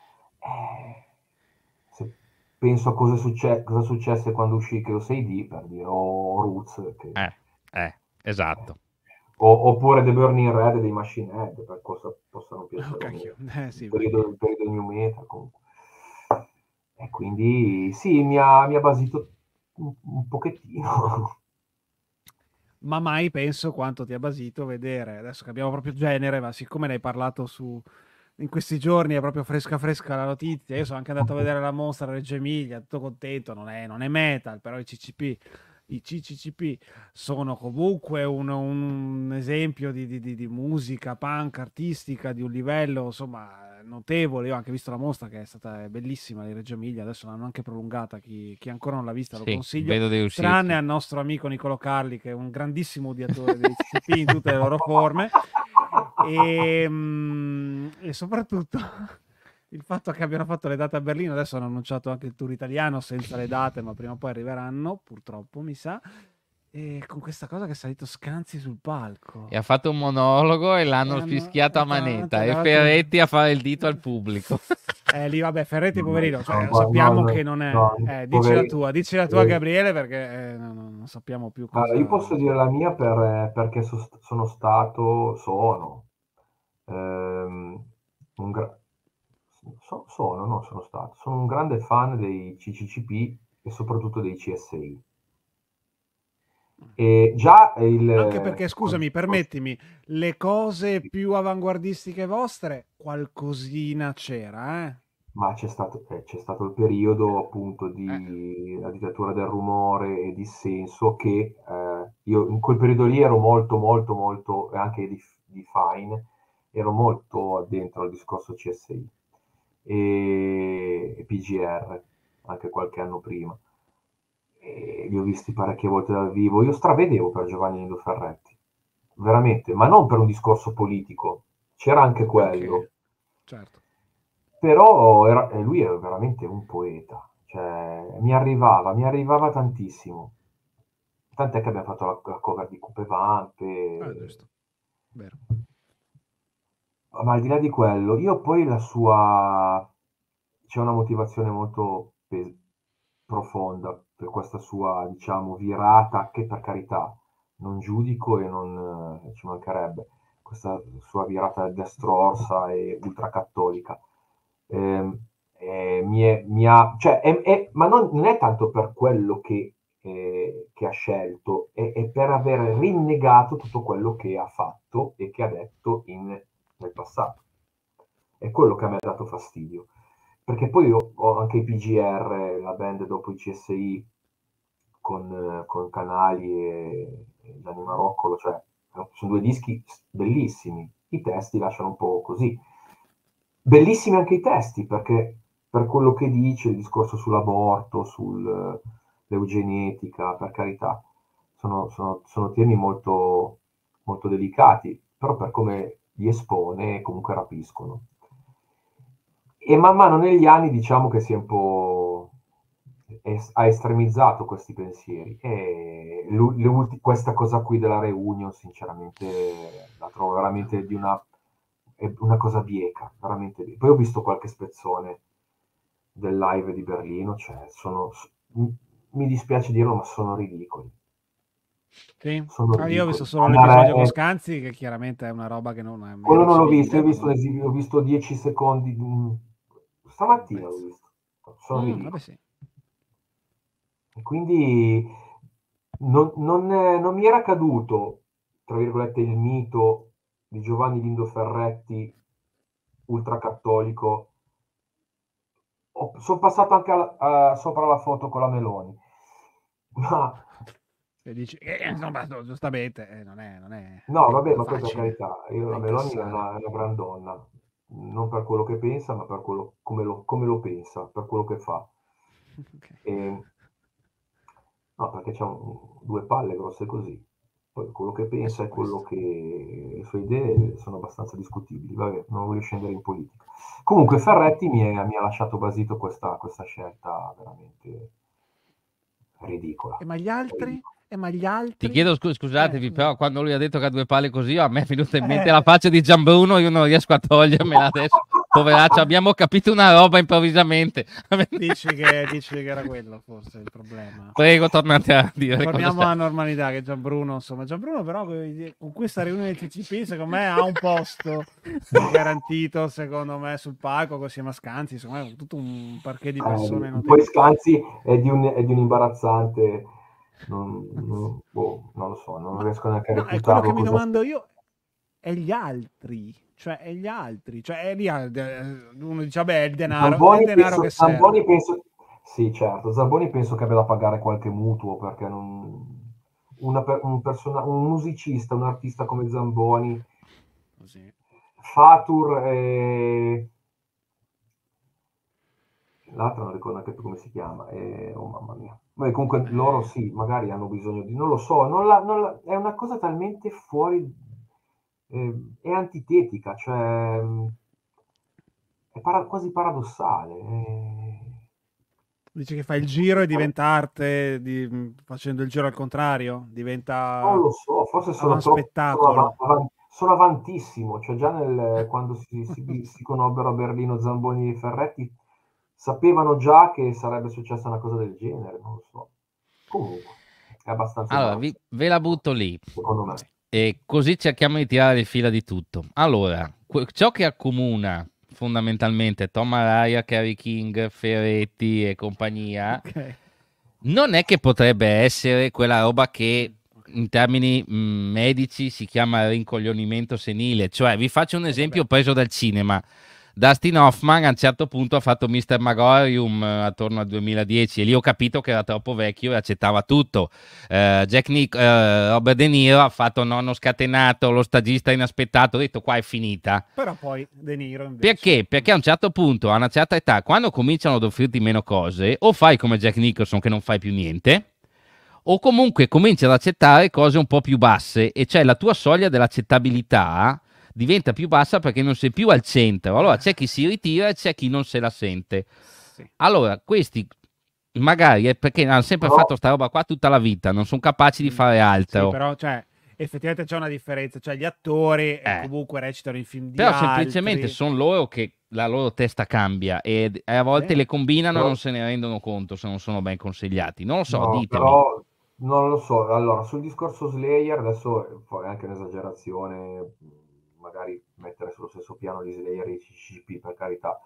Se penso a cosa successe quando uscì che lo 6D, per dire, o Roots, Eh, eh, esatto. oppure The Burning Red dei Machine Head, per cosa possano Oh, piacere o cacchio. meno. Sì, beh. Il periodo new metal comunque. E quindi sì, mi ha basito un pochettino. Ma mai penso quanto ti ha basito vedere, adesso che abbiamo proprio genere, ma siccome ne hai parlato in questi giorni, è proprio fresca fresca la notizia, io sono anche andato a vedere la mostra a Reggio Emilia, tutto contento, non è metal, però i CCCP sono comunque un esempio di musica punk artistica di un livello insomma notevole. Io ho anche visto la mostra che è stata bellissima di Reggio Emilia, adesso l'hanno anche prolungata, chi ancora non l'ha vista lo Sì, consiglio, vedo di tranne riuscirci. al nostro amico Niccolò Carli che è un grandissimo odiatore dei CCP in tutte le loro forme e soprattutto il fatto che abbiano fatto le date a Berlino, adesso hanno annunciato anche il tour italiano senza le date, ma prima o poi arriveranno, purtroppo mi sa, e con questa cosa che è salito Scanzi sul E ha palco. fatto un monologo e E l'hanno hanno fischiato a davanti manetta agli e altri. Ferretti a fare il dito al pubblico. Lì vabbè, Ferretti No, poverino, cioè, no, sappiamo che no, non è... no, poverino. Dici la tua Gabriele perché non sappiamo più Allora, io cosa... posso dire la mia perché sono ehm, un gra- non sono stato, sono un grande fan dei CCCP e soprattutto dei CSI. E già Anche perché, scusami, permettimi, le cose più avanguardistiche vostre, qualcosina c'era, eh? ma c'è stato il periodo appunto Eh, di la dittatura del rumore e dissenso che io in quel periodo lì ero molto molto molto, e anche di Fine, ero molto dentro al discorso CSI e PGR, anche qualche anno prima. E li ho visti parecchie volte dal vivo. Io stravedevo per Giovanni Nino Ferretti, veramente, ma non per un discorso politico, c'era anche quello. Ok, certo. Però lui era veramente un poeta, cioè mi arrivava tantissimo. Tant'è che abbiamo fatto la cover di Cupe Vampe. Giusto. Vero. Ma al di là di quello, io poi c'è una motivazione molto profonda per questa sua, diciamo, virata, che per carità non giudico e non ci mancherebbe, questa sua virata destrorsa e ultracattolica. Cioè, ma non è tanto per quello che ha scelto, è per aver rinnegato tutto quello che ha fatto e che ha detto nel passato. È quello che a me ha dato fastidio. Perché poi ho anche i PGR, la band dopo i CSI, con Canali e Gianni Maroccolo, cioè sono 2 dischi bellissimi. I testi lasciano un po' così. Bellissimi anche i testi, perché per quello che dice, il discorso sull'aborto, sull'eugenetica, per carità, sono temi molto, molto delicati, però per come li espone comunque rapiscono. E man mano negli anni diciamo che si è un po' ha estremizzato questi pensieri e questa cosa qui della reunion sinceramente la trovo veramente è una cosa bieca, veramente bieca. Poi ho visto qualche spezzone del live di Berlino, cioè mi dispiace dirlo, ma sono ridicoli. Sì. Sono Io ho ridicoli. visto solo l'episodio con Scanzi, che chiaramente è una roba che non è Quello non l'ho visto, verosimile, ho visto 10 secondi, stamattina l'ho visto. Sono ridicoli. Vabbè, sì. E quindi non mi era caduto, tra virgolette, il mito di Giovanni Lindo Ferretti, ultracattolico. Sono passato anche sopra la foto con la Meloni, ma E dici, insomma, giustamente, non è no, vabbè, ma poi per facile carità, la da Meloni è incassare. una gran donna, non per quello che pensa, ma per quello, come lo pensa, per quello che fa. Okay. No, perché c'ha 2 palle grosse così. Poi quello che pensa Su e quello questo. che le sue idee sono abbastanza discutibili. Vabbè, non voglio scendere in politica. Comunque Ferretti mi ha lasciato basito questa scelta veramente ridicola. Ma gli altri? Ma gli altri? Ti chiedo scusatevi, Scusa. però quando lui ha detto che ha 2 palle così, a me è venuta in mente la Eh. faccia di Gianbruno, io non riesco a togliermela adesso. Poveraccio, abbiamo capito una roba improvvisamente. Dici che era quello forse il problema. Prego, tornate a dire le cose Torniamo serie. alla normalità, che Gianbruno, insomma, Gianbruno però con questa riunione del CCP secondo me ha un posto garantito, secondo me, sul palco assieme a Scanzi, secondo me tutto un parquet di persone Poi notevoli. Scanzi è di un imbarazzante, non lo so, non riesco neanche a No, è quello che reputarlo mi così. domando io, è gli altri, cioè è lì, uno dice, vabbè, è il denaro che serve. Sì, certo, Zamboni penso che abbia da pagare qualche mutuo perché un musicista, un artista come Zamboni, Così. Fatur e l'altro non ricordo anche più come si chiama, oh mamma mia. Beh, comunque loro sì, magari hanno bisogno di, non lo so, è una cosa talmente fuori, è antitetica, cioè è quasi paradossale. Dice che fa il giro e diventa arte, facendo il giro al contrario, Non diventa lo so, forse sono avanspettacolo. sono avantissimo, cioè già quando si conobbero a Berlino Zamboni e Ferretti, sapevano già che sarebbe successa una cosa del genere, non lo so. Comunque, è abbastanza Allora, imbarazzante, ve la butto lì. secondo me. E così cerchiamo di tirare il fila di tutto. Allora, ciò che accomuna fondamentalmente Tom Araya, Kerry King, Ferretti e compagnia, Ok. non è che potrebbe essere quella roba che in termini medici si chiama rincoglionimento senile. Cioè, vi faccio un esempio preso dal cinema. Dustin Hoffman a un certo punto ha fatto Mr. Magorium attorno al 2010 e lì ho capito che era troppo vecchio e accettava tutto. Robert De Niro ha fatto Nonno Scatenato, Lo stagista inaspettato, ho detto qua è finita. Però poi De Niro invece. Perché? Perché a un certo punto, a una certa età, quando cominciano ad offrirti meno cose, o fai come Jack Nicholson che non fai più niente, o comunque cominci ad accettare cose un po' più basse, e cioè la tua soglia dell'accettabilità diventa più bassa perché non sei più al centro. Allora c'è chi si ritira e c'è chi non se la sente. Sì. Allora, questi magari è perché hanno sempre fatto sta roba qua tutta la vita, non sono capaci di fare altro. Sì, però cioè, effettivamente c'è una differenza, cioè gli attori comunque recitano in film di Però altri. semplicemente sono loro che la loro testa cambia e a volte le combinano e non se ne rendono conto se non sono ben consigliati. Non lo so, No, ditemi. però non lo so. Allora, sul discorso Slayer, adesso poi è anche un'esagerazione, magari mettere sullo stesso piano gli Slayer e i CCP, per carità.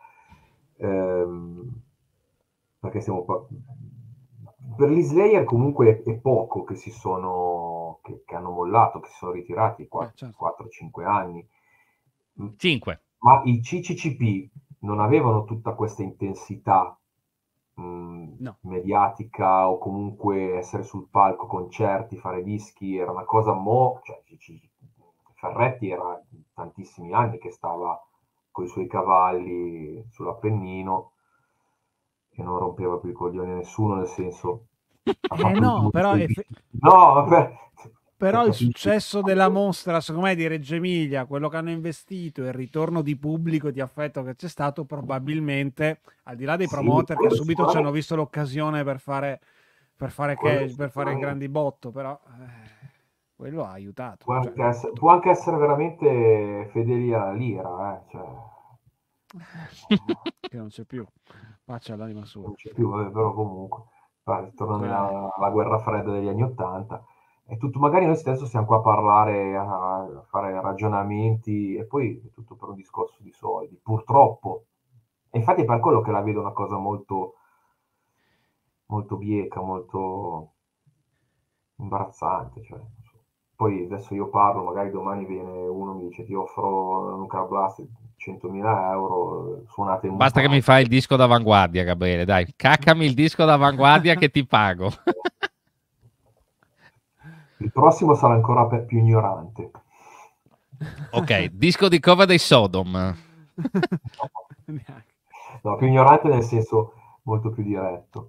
Perché siamo per gli Slayer comunque è poco che che hanno mollato, che si sono ritirati 4-5 anni. 5. Ma i CCCP non avevano tutta questa intensità mediatica o comunque essere sul palco, concerti, fare dischi, era una cosa cioè, Ferretti era tantissimi anni che stava con i suoi cavalli sull'Appennino e non rompeva più i coglioni a nessuno, nel senso no, però però il successo della mostra, secondo me, di Reggio Emilia, quello che hanno investito, il ritorno di pubblico, di affetto che c'è stato, probabilmente, al di là dei promoter che subito ci hanno visto l'occasione per fare cash, per fare grandi botto, però quello ha aiutato. Può anche essere veramente fedeli alla lira, cioè... che non c'è più, pace all'anima sua. Non c'è più, però comunque, tornando alla guerra fredda degli anni '80. È tutto, magari noi stesso siamo qua a parlare, a fare ragionamenti e poi è tutto per un discorso di soldi, purtroppo. E infatti è per quello che la vedo una cosa molto, molto bieca, molto imbarazzante. Cioè. Poi adesso io parlo, magari domani viene uno e mi dice ti offro un Car Blast 100.000 euro, suonate in Basta che mi fai il disco d'avanguardia, Gabriele, dai, caccami il disco d'avanguardia che ti pago. Il prossimo sarà ancora più ignorante. Ok, disco di cover dei Sodom. No, più ignorante nel senso molto più diretto.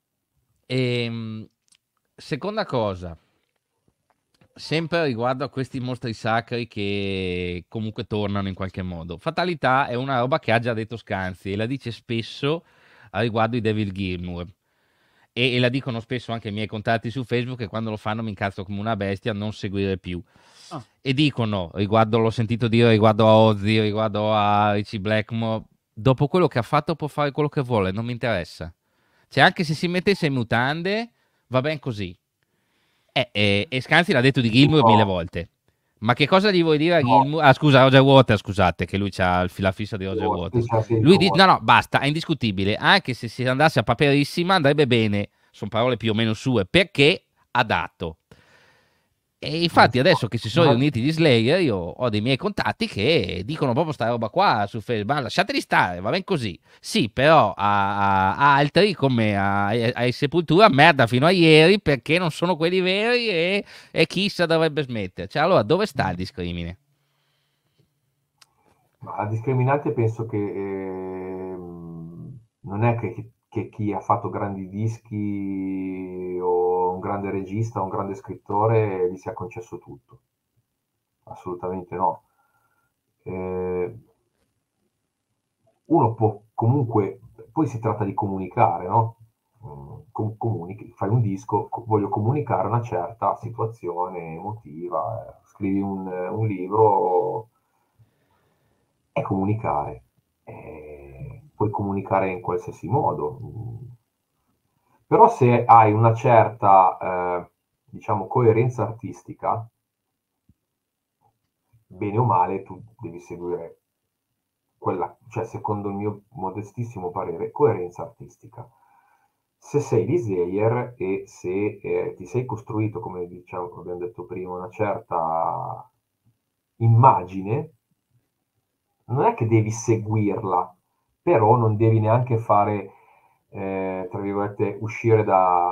Seconda cosa, sempre riguardo a questi mostri sacri che comunque tornano in qualche modo. Fatalità è una roba che ha già detto Scanzi e la dice spesso a riguardo i Devil Gilmour. E la dicono spesso anche i miei contatti su Facebook, che quando lo fanno mi incazzo come una bestia, non seguire più. E dicono, l'ho sentito dire riguardo a Ozzy, riguardo a Richie Blackmore, dopo quello che ha fatto può fare quello che vuole, non mi interessa. Cioè anche se si mettesse in mutande, va ben così. E Scanzi l'ha detto di Gilmour 1000 volte. Ma che cosa gli vuoi dire a Gilmour? Ah, scusa, Roger Waters, scusate, che lui ha la fissa di Roger Waters. Lui dice, no, basta, è indiscutibile. Anche se si andasse a paperissima andrebbe bene. Sono parole più o meno sue, perché ha dato. E infatti adesso che si sono riuniti gli Slayer, io ho dei miei contatti che dicono proprio sta roba qua su Facebook, ma lasciateli stare, va bene così. Sì, però a altri come a Sepultura, merda fino a ieri perché non sono quelli veri e chissà dovrebbe smettere. Cioè allora dove sta il discrimine? Ma la discriminante penso che non è che chi ha fatto grandi dischi o un grande regista o un grande scrittore gli sia concesso tutto. Assolutamente no. Uno può comunque, poi si tratta di comunicare, no? Comunichi, fai un disco, voglio comunicare una certa situazione emotiva, scrivi un libro e comunicare. Puoi comunicare in qualsiasi modo. Però se hai una certa, diciamo, coerenza artistica, bene o male tu devi seguire quella, cioè secondo il mio modestissimo parere, coerenza artistica. Se sei di Slayer e se ti sei costruito, come diciamo, abbiamo detto prima, una certa immagine, non è che devi seguirla, però non devi neanche fare, tra virgolette, uscire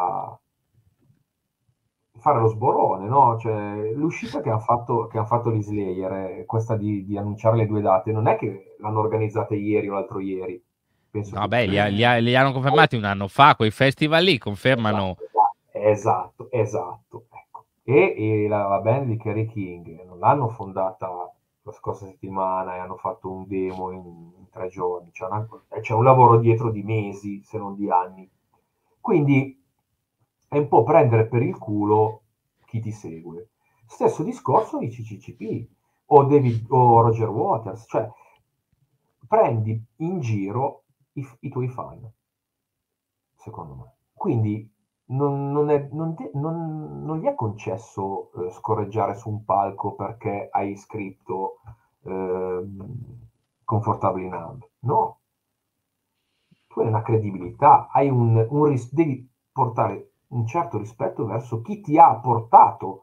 fare lo sborone, no? Cioè, l'uscita che hanno fatto gli Slayer, questa di annunciare le due date, non è che l'hanno organizzata ieri o l'altro ieri. Penso Vabbè, che... li hanno confermati un anno fa, quei festival lì confermano. Esatto. Ecco. E la band di Kerry King non l'hanno fondata la scorsa settimana e hanno fatto un demo in 3 giorni. C'è un lavoro dietro di mesi, se non di anni. Quindi è un po' prendere per il culo chi ti segue. Stesso discorso di CCCP o Roger Waters, cioè prendi in giro i tuoi fan, secondo me. Quindi non gli è concesso scorreggiare su un palco perché hai scritto Comfortably Numb. No, tu hai una credibilità, hai devi portare un certo rispetto verso chi ti ha portato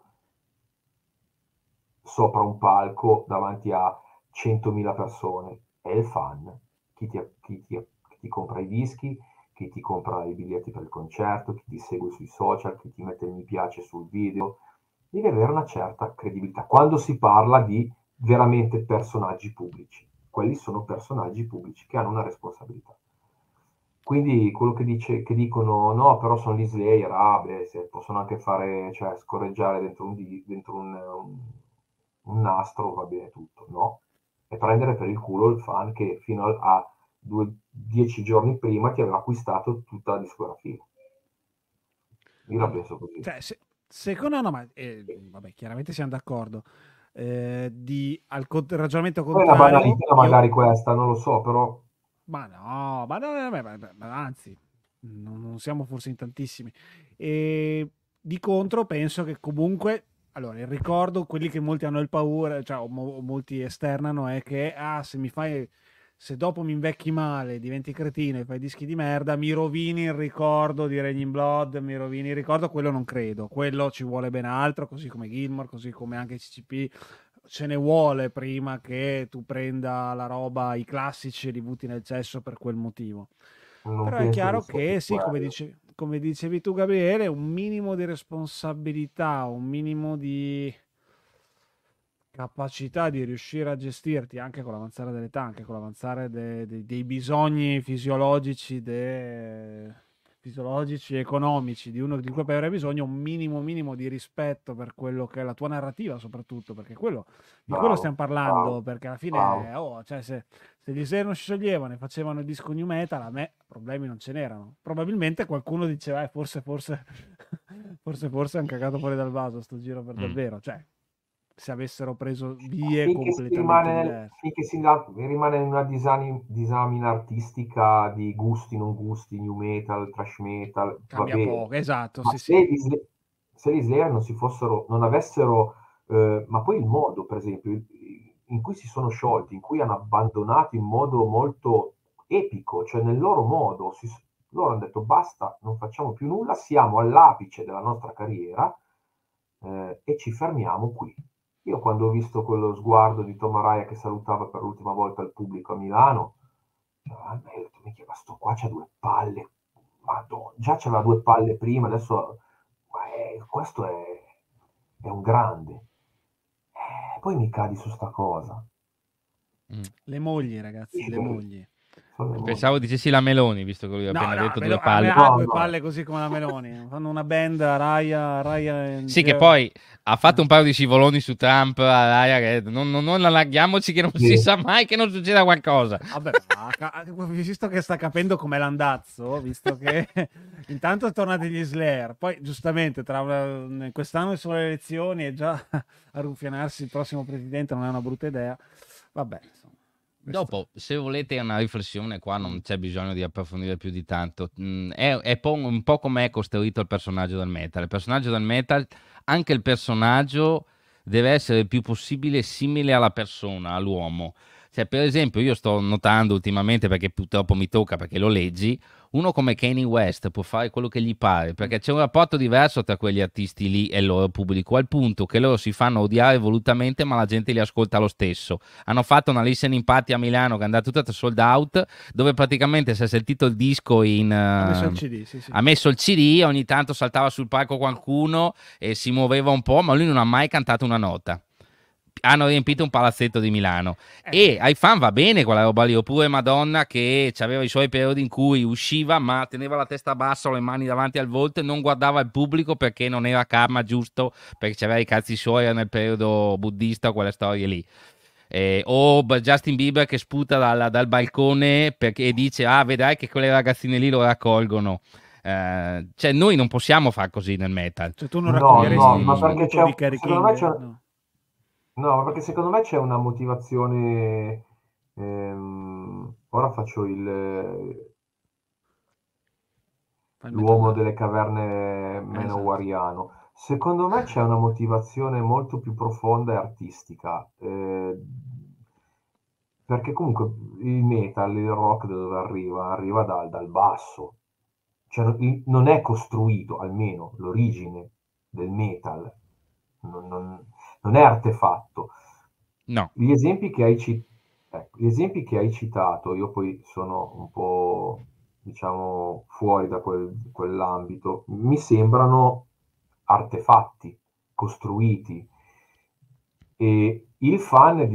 sopra un palco davanti a 100.000 persone. È il fan, chi ti compra i dischi, chi ti compra i biglietti per il concerto, chi ti segue sui social, chi ti mette il mi piace sul video. Devi avere una certa credibilità. Quando si parla di veramente personaggi pubblici, quelli sono personaggi pubblici che hanno una responsabilità. Quindi quello che dicono no, però sono gli Slayer, se possono anche fare, cioè scorreggiare dentro un nastro, va bene tutto, no? E prendere per il culo il fan che fino a 10 giorni prima ti aveva acquistato tutta la discografia. Io la penso così. Cioè, secondo me, ma vabbè, chiaramente siamo d'accordo. Al ragionamento Poi è una contrario, banalità magari questa, non lo so, però ma no, ma anzi, non siamo forse in tantissimi. E di contro penso che comunque, allora, il ricordo, quelli che molti hanno il paura, cioè, o molti esternano, è che, se dopo mi invecchi male, diventi cretino e fai dischi di merda, mi rovini il ricordo di Raging Blood, mi rovini il ricordo, quello non credo. Quello ci vuole ben altro, così come Gilmour, così come anche CCP. Ce ne vuole prima che tu prenda la roba, i classici e li butti nel cesso per quel motivo. non Però è penso chiaro sia che sì, quello. come dicevi tu, Gabriele, un minimo di responsabilità, un minimo di capacità di riuscire a gestirti anche con l'avanzare dell'età, anche con l'avanzare dei bisogni fisiologici, fisiologici e economici di uno di cui puoi avere bisogno, un minimo di rispetto per quello che è la tua narrativa, soprattutto perché di quello stiamo parlando, perché alla fine, cioè, se gli Slayer non si scioglievano e facevano il disco new metal, a me problemi non ce n'erano. Probabilmente qualcuno diceva, forse hanno cagato fuori dal vaso sto giro per davvero, cioè se avessero preso vie completamente diverse. Finché rimane in una disamina artistica di gusti, non gusti, new metal, thrash metal, va Cambia bene. poco, esatto, Ma sì, se sì. gli Slayer non avessero, ma poi il modo, per esempio, in cui si sono sciolti, in cui hanno abbandonato in modo molto epico, cioè nel loro modo, loro hanno detto basta, non facciamo più nulla, siamo all'apice della nostra carriera e ci fermiamo qui. Io quando ho visto quello sguardo di Tom Araya che salutava per l'ultima volta il pubblico a Milano, ho detto, minchia, ma sto qua c'ha 2 palle, Madonna, già c'aveva 2 palle prima, adesso questo è un grande. Poi mi cadi su sta cosa. Le mogli, ragazzi, le mogli. Pensavo dicessi la Meloni, visto che lui ha appena detto 2 palle. Ha 2 palle così come la Meloni. Fanno una band a Raya sì, che poi ha fatto un paio di scivoloni su Trump a Raya, che non allarghiamoci che non si sa mai che non succeda qualcosa. Vabbè, visto che sta capendo com'è l'andazzo, visto che intanto tornati gli Slayer, poi giustamente quest'anno sono le elezioni e già a ruffianarsi il prossimo presidente non è una brutta idea. Vabbè, insomma. Dopo, se volete una riflessione, qua non c'è bisogno di approfondire più di tanto. È un po' come è costruito il personaggio del metal. Il personaggio del metal, anche il personaggio deve essere il più possibile simile alla persona, all'uomo. Cioè, per esempio, io sto notando ultimamente, perché purtroppo mi tocca, perché lo leggi, uno come Kanye West può fare quello che gli pare, perché c'è un rapporto diverso tra quegli artisti lì e il loro pubblico, al punto che loro si fanno odiare volutamente, ma la gente li ascolta lo stesso. Hanno fatto una listening party a Milano che è andata tutta sold out, dove praticamente si è sentito il disco ha messo il CD, sì. Ha messo il CD, ogni tanto saltava sul palco qualcuno e si muoveva un po', ma lui non ha mai cantato una nota. Hanno riempito un palazzetto di Milano e ai fan va bene quella roba lì, oppure Madonna che aveva i suoi periodi in cui usciva ma teneva la testa bassa o le mani davanti al volto e non guardava il pubblico perché non era karma giusto, perché c'aveva i cazzi suoi nel periodo buddista o quelle storie lì. O Justin Bieber che sputa dal balcone e dice vedrai che quelle ragazzine lì lo raccolgono. Cioè noi non possiamo fare così nel metal. Cioè tu non No, raccoglieresti ma perché spunto di Kerry secondo me King? c'è, No. no, ma perché secondo me c'è una motivazione. Ora faccio Fa il l'uomo metallaro. delle caverne Esatto. manowariano. Secondo me c'è una motivazione molto più profonda e artistica, perché comunque il metal, il rock da dove arriva? Arriva dal basso, cioè non è costruito, almeno l'origine del metal, non, non- non è artefatto. No. Gli esempi che gli esempi che hai citato, io poi sono un po', diciamo, fuori da quell'ambito, mi sembrano artefatti, costruiti. E il fan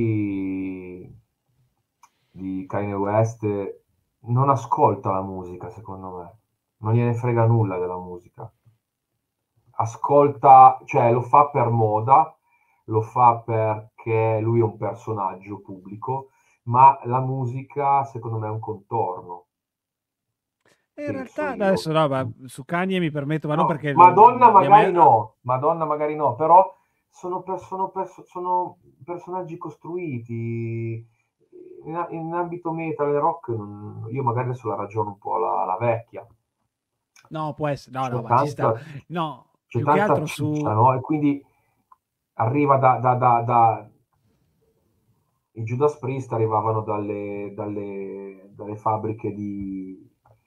di Kanye West non ascolta la musica, secondo me, non gliene frega nulla della musica. Ascolta, cioè lo fa per moda, lo fa perché lui è un personaggio pubblico, ma la musica secondo me è un contorno, E in penso realtà io. adesso no, ma su Kanye mi permetto, ma non No, perché abbiamo... Madonna magari no, però sono personaggi costruiti in ambito metal e rock. Io magari adesso la ragiono un po' alla vecchia. No, può essere, no, no, C'è ma ci sta. tanta, No, c'è più che tanta altro ciccia, su... no? E quindi arriva i Judas Priest arrivavano dalle fabbriche di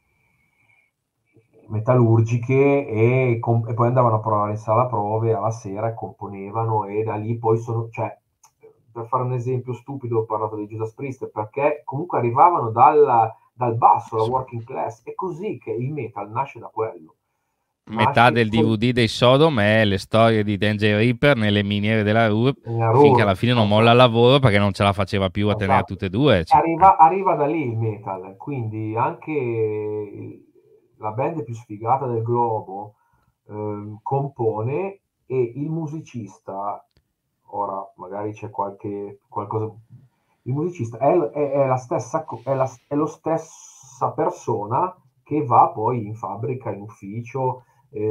metallurgiche e poi andavano a provare in sala prove alla sera e componevano e da lì poi cioè, per fare un esempio stupido ho parlato di Judas Priest perché comunque arrivavano dal basso, la working class, è così che il metal nasce da quello. Metà Nasce del DVD dei Sodom è le storie di Danger Reaper nelle miniere della Ruhr, in finché alla Ruhr, fine non molla il esatto. lavoro perché non ce la faceva più a tenere Esatto. tutte e due. Arriva da lì il metal, quindi anche la band più sfigata del globo compone e il musicista, ora magari c'è qualcosa, il musicista è la stessa, è lo stessa persona che va poi in fabbrica, in ufficio,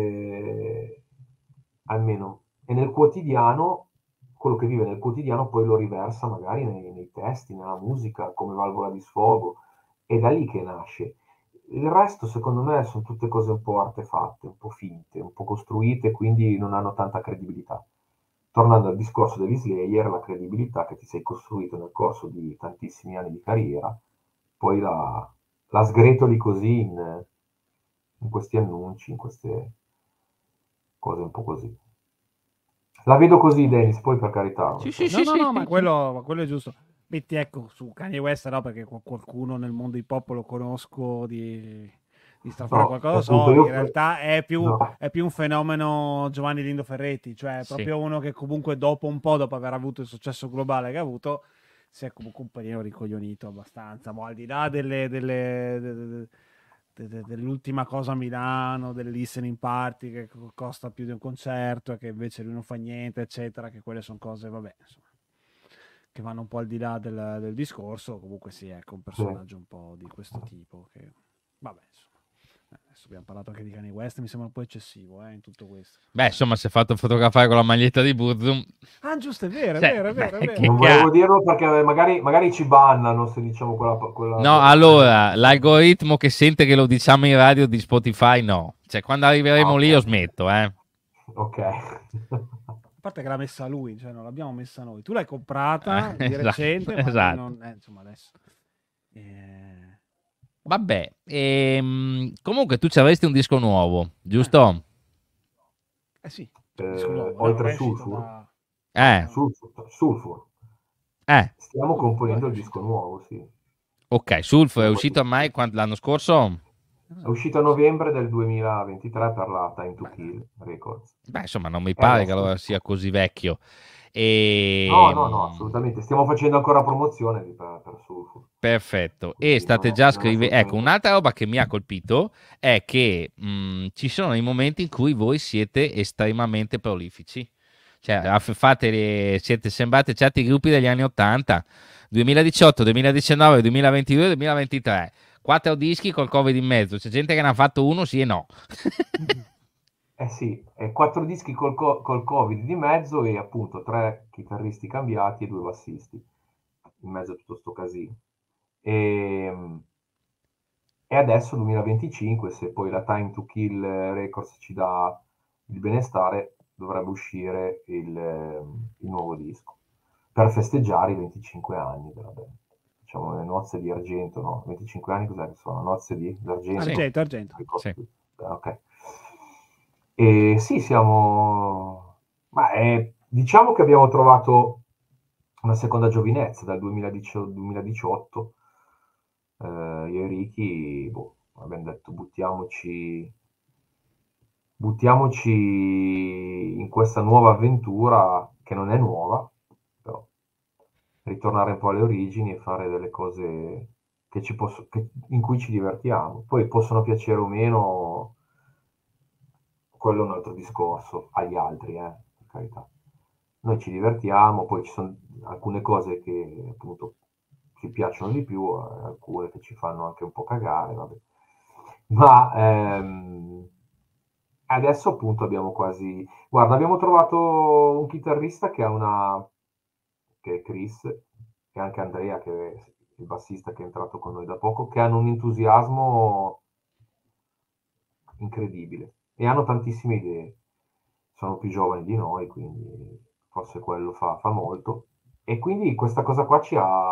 almeno, e nel quotidiano quello che vive nel quotidiano poi lo riversa magari nei testi, nella musica, come valvola di sfogo. È da lì che nasce. Il resto, secondo me, sono tutte cose un po' artefatte, un po' finte, un po' costruite, quindi non hanno tanta credibilità. Tornando al discorso degli Slayer, la credibilità che ti sei costruito nel corso di tantissimi anni di carriera, poi la sgretoli così in questi annunci, in queste cose un po' così. La vedo così, Dennis, poi per carità. Sì, sì, No, sì, no, sì, no, sì, sì. ma quello è giusto. Metti ecco su Kanye West, no, perché qualcuno nel mondo hip hop lo conosco di strafare No, qualcosa, appunto so, in io. realtà No. è più un fenomeno Giovanni Lindo Ferretti, cioè è Sì. proprio uno che comunque dopo un po', dopo aver avuto il successo globale che ha avuto, si è comunque un pelino ricoglionito abbastanza, ma al di là dell'ultima cosa a Milano, del listening party che costa più di un concerto e che invece lui non fa niente, eccetera, che quelle sono cose, vabbè, insomma, che vanno un po' al di là del discorso. Comunque sì, ecco, un Sì. personaggio un po' di questo tipo che, vabbè, insomma. Adesso abbiamo parlato anche di Kanye West, mi sembra un po' eccessivo in tutto questo. Beh, insomma, si è fatto fotografare con la maglietta di Burzum. Ah, giusto, è vero, è Cioè, vero, è vero, è beh, vero. che Non volevo dirlo perché magari ci bannano se diciamo quella No, allora, l'algoritmo che sente che lo diciamo in radio di Spotify, no. Cioè, quando arriveremo lì io ok. smetto, Ok. A parte che l'ha messa lui, cioè non l'abbiamo messa noi. Tu l'hai comprata di Esatto, recente, ma noi esatto. non... insomma, adesso... Vabbè, comunque tu ci avresti un disco nuovo, giusto? Eh sì, cioè, disco nuovo, no, Oltre ormai è uscito Sulfur? da... Eh, Sulfur. Stiamo componendo Quando è il disco uscito? nuovo, sì. ok, Sulfur è Stiamo uscito ormai l'anno scorso? È uscito a novembre del 2023 per la Time to Kill Records. Beh, insomma, non mi E pare che adesso. allora sia così vecchio. No, assolutamente. Stiamo facendo ancora promozione per Sulfur. Perfetto. E Quindi state già non è scrivendo. Ecco, assolutamente. un'altra roba che mi ha colpito è che ci sono i momenti in cui voi siete estremamente prolifici. Cioè, siete sembrate certi gruppi degli anni 80, 2018, 2019, 2022, 2023. 4 dischi col Covid in mezzo. C'è gente che ne ha fatto uno, sì e no. Eh sì, 4 dischi col Covid di mezzo e appunto 3 chitarristi cambiati e 2 bassisti in mezzo a tutto sto casino. E, e adesso 2025, se poi la Time to Kill Records ci dà il benestare, dovrebbe uscire il nuovo disco per festeggiare i 25 anni della band. Diciamo le nozze di argento, no? 25 anni cos'è che sono? Nozze di argento? Argento, argento. Sì. Ok. E sì, diciamo che abbiamo trovato una seconda giovinezza dal 2018. Io e Ricky, abbiamo detto buttiamoci in questa nuova avventura che non è nuova, però ritornare un po' alle origini e fare delle cose in cui ci divertiamo. Poi possono piacere o meno, quello è un altro discorso agli altri, per carità. Noi ci divertiamo, poi ci sono alcune cose che appunto ci piacciono di più, alcune che ci fanno anche un po' cagare, vabbè. Ma adesso appunto guarda, abbiamo trovato un chitarrista che è Chris, e anche Andrea, che è il bassista che è entrato con noi da poco, che hanno un entusiasmo incredibile e hanno tantissime idee. Sono più giovani di noi, quindi forse quello fa molto. E quindi questa cosa qua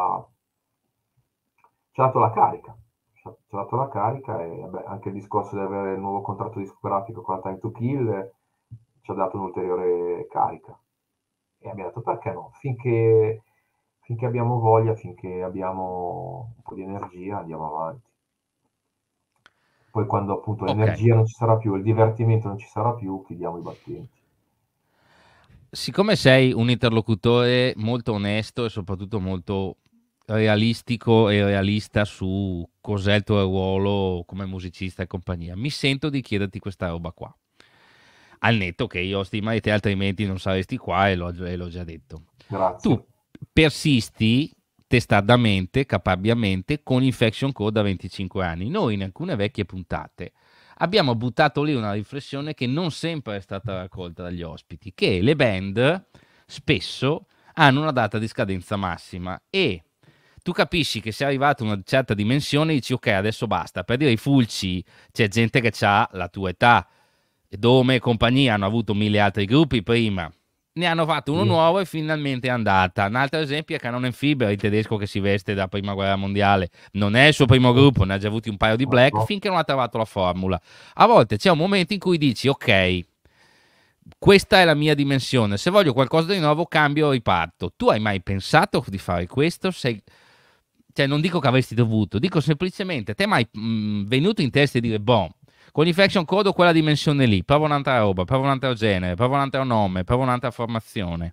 ci ha dato la carica. Ci ha dato la carica e vabbè, anche il discorso di avere il nuovo contratto discografico con la Time to Kill ci ha dato un'ulteriore carica. E abbiamo detto perché no? Finché abbiamo voglia, finché abbiamo un po' di energia, andiamo avanti. Poi quando appunto Ok. l'energia non ci sarà più, il divertimento non ci sarà più, chiudiamo i battenti. Siccome sei un interlocutore molto onesto e soprattutto molto realistico e realista su cos'è il tuo ruolo come musicista e compagnia, mi sento di chiederti questa roba qua. Al netto che io ho stima di te, altrimenti non saresti qua e l'ho già detto. Tu Grazie. persisti testardamente, caparbiamente con Infection Code da 25 anni. Noi in alcune vecchie puntate abbiamo buttato lì una riflessione che non sempre è stata raccolta dagli ospiti, che le band spesso hanno una data di scadenza massima e tu capisci che sei arrivato a una certa dimensione e dici ok, adesso basta. Per dire i Fulci c'è gente che ha la tua età, Dome e compagnia hanno avuto 1000 altri gruppi prima, ne hanno fatto uno Sì. nuovo e finalmente è andata. Un altro esempio è Canon Fiber, il tedesco che si veste da prima guerra mondiale. Non è il suo primo gruppo, ne ha già avuti un paio di black finché non ha trovato la formula. A volte c'è un momento in cui dici ok, questa è la mia dimensione, se voglio qualcosa di nuovo cambio o riparto. Tu hai mai pensato di fare questo? Cioè, non dico che avresti dovuto, dico semplicemente, te mai venuto in testa di dire, boh, con Infection Code ho quella dimensione lì, provo un'altra roba, provo un altro genere, provo un altro nome, provo un'altra formazione.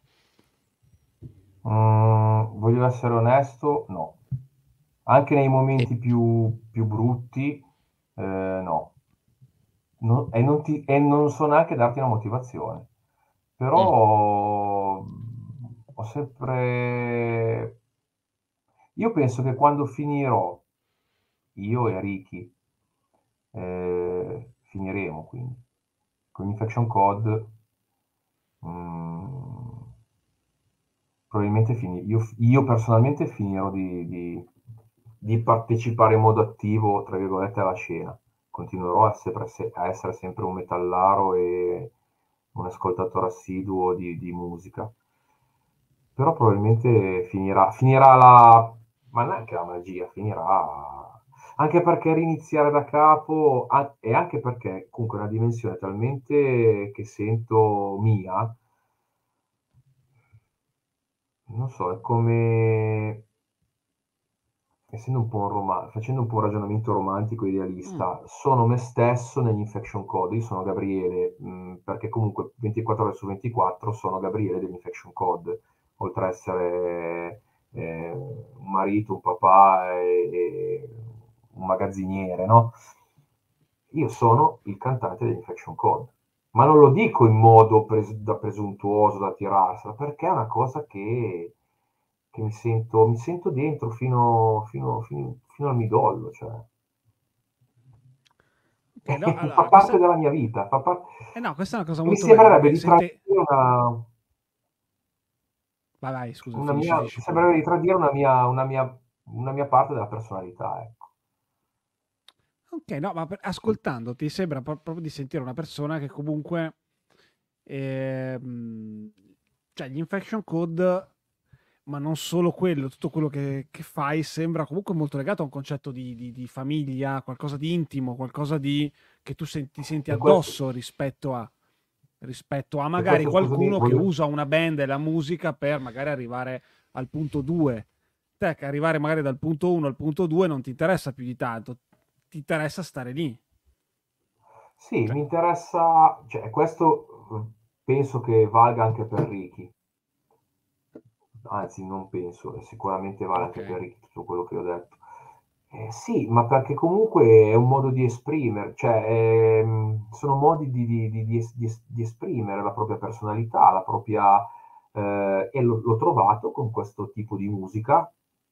Voglio essere onesto, no. Anche nei E, momenti più brutti, no. E non so neanche darti una motivazione. mm, Però ho sempre... Io penso che quando finirò, io e Ricky, finiremo quindi, con Infection Code, mm, probabilmente io personalmente finirò di partecipare in modo attivo, tra virgolette, alla scena. Continuerò a essere sempre un metallaro e un ascoltatore assiduo di musica. Però probabilmente finirà ma neanche la magia, finirà, anche perché riniziare da capo, e anche perché comunque è una dimensione talmente che sento mia, non so, è come, facendo un po' un ragionamento romantico Mm. idealista, sono me stesso negli Infection Code, io sono Gabriele, perché comunque 24 ore su 24 sono Gabriele degli Infection Code, oltre a essere un marito, un papà e un magazziniere, no? Io sono il cantante degli Infection Code, ma non lo dico in modo da presuntuoso, da tirarsela, perché è una cosa che mi sento dentro fino al midollo, cioè. No, Fa allora, parte della mia vita, no, questa è una cosa mi molto bella sembrerebbe perché di sente... tradire Vai, scusa, una finisci, mia, dici pure. sembrerebbe di tradire una mia parte della personalità, ecco. Ok, no, ma ascoltandoti sembra proprio di sentire una persona che comunque... ehm, cioè, gli infection code, ma non solo quello, tutto quello che fai sembra comunque molto legato a un concetto di famiglia, qualcosa di intimo, qualcosa di che ti senti Per questo, addosso rispetto a per magari questo scusami, qualcuno che usa una band e la musica per magari arrivare al punto 2. Te che arrivare magari dal punto 1 al punto 2 non ti interessa più di tanto, ti interessa stare lì. sì, Cioè, mi interessa, cioè, questo penso che valga anche per Ricky, anzi non penso, sicuramente vale ok. anche per Ricky tutto quello che ho detto. Sì, ma perché comunque è un modo di esprimere, cioè sono modi di esprimere la propria personalità, la propria, e l'ho trovato con questo tipo di musica,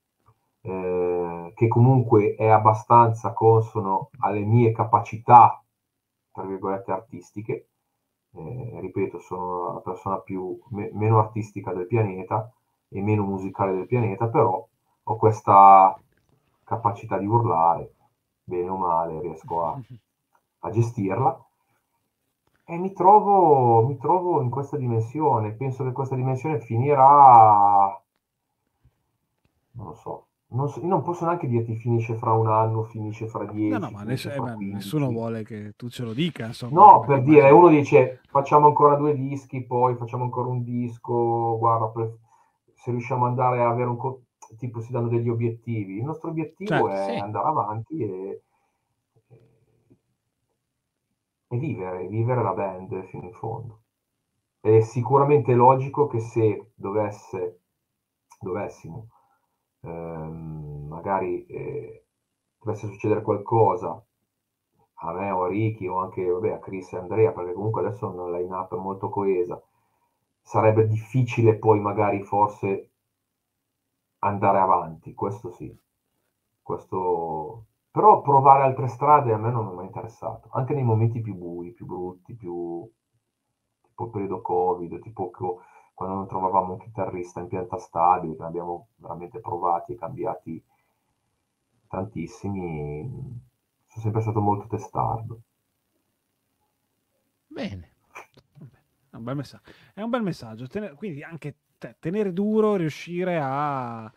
che comunque è abbastanza consono alle mie capacità, tra virgolette, artistiche. Ripeto, sono la persona meno artistica del pianeta e meno musicale del pianeta, però ho questa capacità di urlare, bene o male, riesco a gestirla. E mi trovo in questa dimensione. Penso che questa dimensione finirà, non lo so. Io non posso neanche dirti finisce fra un anno, finisce fra No, no, 10, ma, finisce fra ma nessuno 15. vuole che tu ce lo dica, insomma, anche No, perché per dire, immagino. uno dice facciamo ancora 2 dischi, poi facciamo ancora un disco, guarda, se riusciamo ad andare a avere tipo si danno degli obiettivi. Il nostro obiettivo Certo. è Sì, andare avanti e vivere la band fino in fondo. È sicuramente logico che se dovessimo, magari dovesse succedere qualcosa a me o a Ricky o anche vabbè, a Chris e Andrea, perché comunque adesso hanno una line-up molto coesa, sarebbe difficile poi magari forse andare avanti, questo sì. Questo... Però provare altre strade a me non mi è mai interessato, anche nei momenti più bui, più brutti, tipo il periodo Covid, tipo quando non trovavamo un chitarrista in pianta stabile, che ne abbiamo veramente provati e cambiati tantissimi, sono sempre stato molto testardo. bene. Vabbè, è un bel messaggio. È un bel messaggio. Quindi anche tenere duro, riuscire a,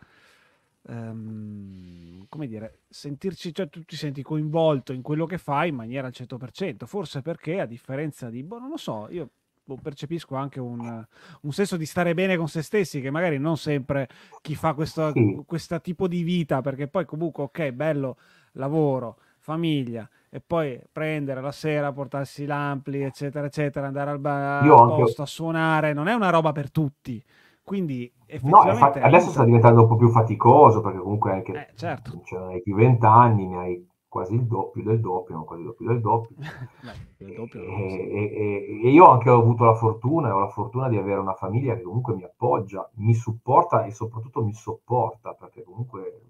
come dire, sentirci, cioè tu ti senti coinvolto in quello che fai in maniera al 100%. Forse perché, a differenza di, boh, non lo so, io percepisco anche un senso di stare bene con se stessi, che magari non sempre chi fa Sì, questo tipo di vita, perché poi comunque, ok, bello, lavoro, famiglia, e poi prendere la sera, portarsi l'ampli, eccetera, eccetera, andare io al anche, posto a suonare, non è una roba per tutti. Quindi no, effettivamente adesso sta aiuta. diventando un po' più faticoso perché comunque anche, Certo. cioè, non hai più 20 anni, ne hai quasi il doppio del doppio, non quasi il doppio del doppio. Beh, il E, doppio no, sì. e io anche ho avuto la fortuna, e ho la fortuna di avere una famiglia che comunque mi appoggia, mi supporta e soprattutto mi sopporta, perché comunque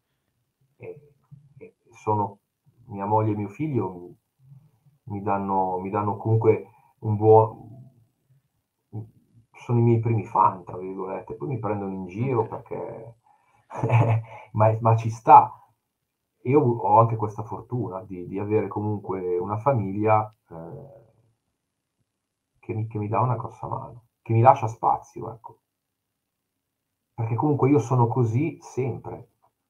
sono mia moglie e mio figlio mi danno comunque un buon, sono i miei primi fan, tra virgolette, poi mi prendono in Ok. giro perché, ma ci sta. Io ho anche questa fortuna di avere comunque una famiglia che mi dà una grossa mano, che mi lascia spazio, ecco. Perché comunque io sono così sempre,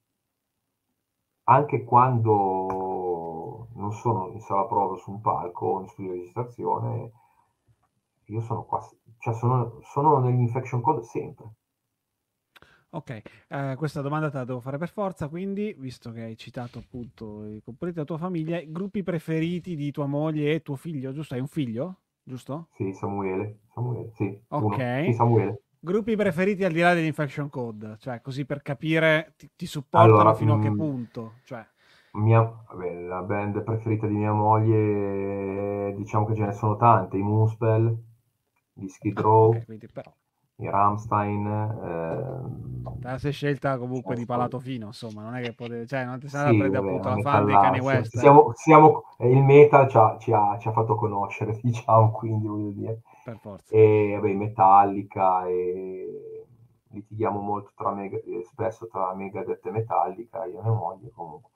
anche quando non sono in sala prova su un palco o in studio di registrazione, io sono qua, cioè sono negli infection code sempre. Ok, questa domanda te la devo fare per forza, quindi, visto che hai citato appunto i componenti della tua famiglia, i gruppi preferiti di tua moglie e tuo figlio, giusto? Hai un figlio? Giusto? Sì, Samuele, sì, uno, sì, Ok. Samuele. Gruppi preferiti al di là dell'infection code, cioè così per capire ti supportano Allora, fino a che punto, cioè. Vabbè, la band preferita di mia moglie, diciamo che ce ne sono tante, i Moonspell, gli Skid Ah, Row, ok, quindi però i Rammstein, te la sei scelta ce comunque ne di sono. palato fino, insomma, non è che potete, cioè non ti sei andata a Sì, prendere vabbè, appunto una la fan dei Kanye metallata. West, ecco, Il metal ci ha fatto conoscere, diciamo, quindi voglio dire. per forza. E vabbè, Metallica, e litighiamo molto spesso tra Megadeth e Metallica, io e mia moglie comunque.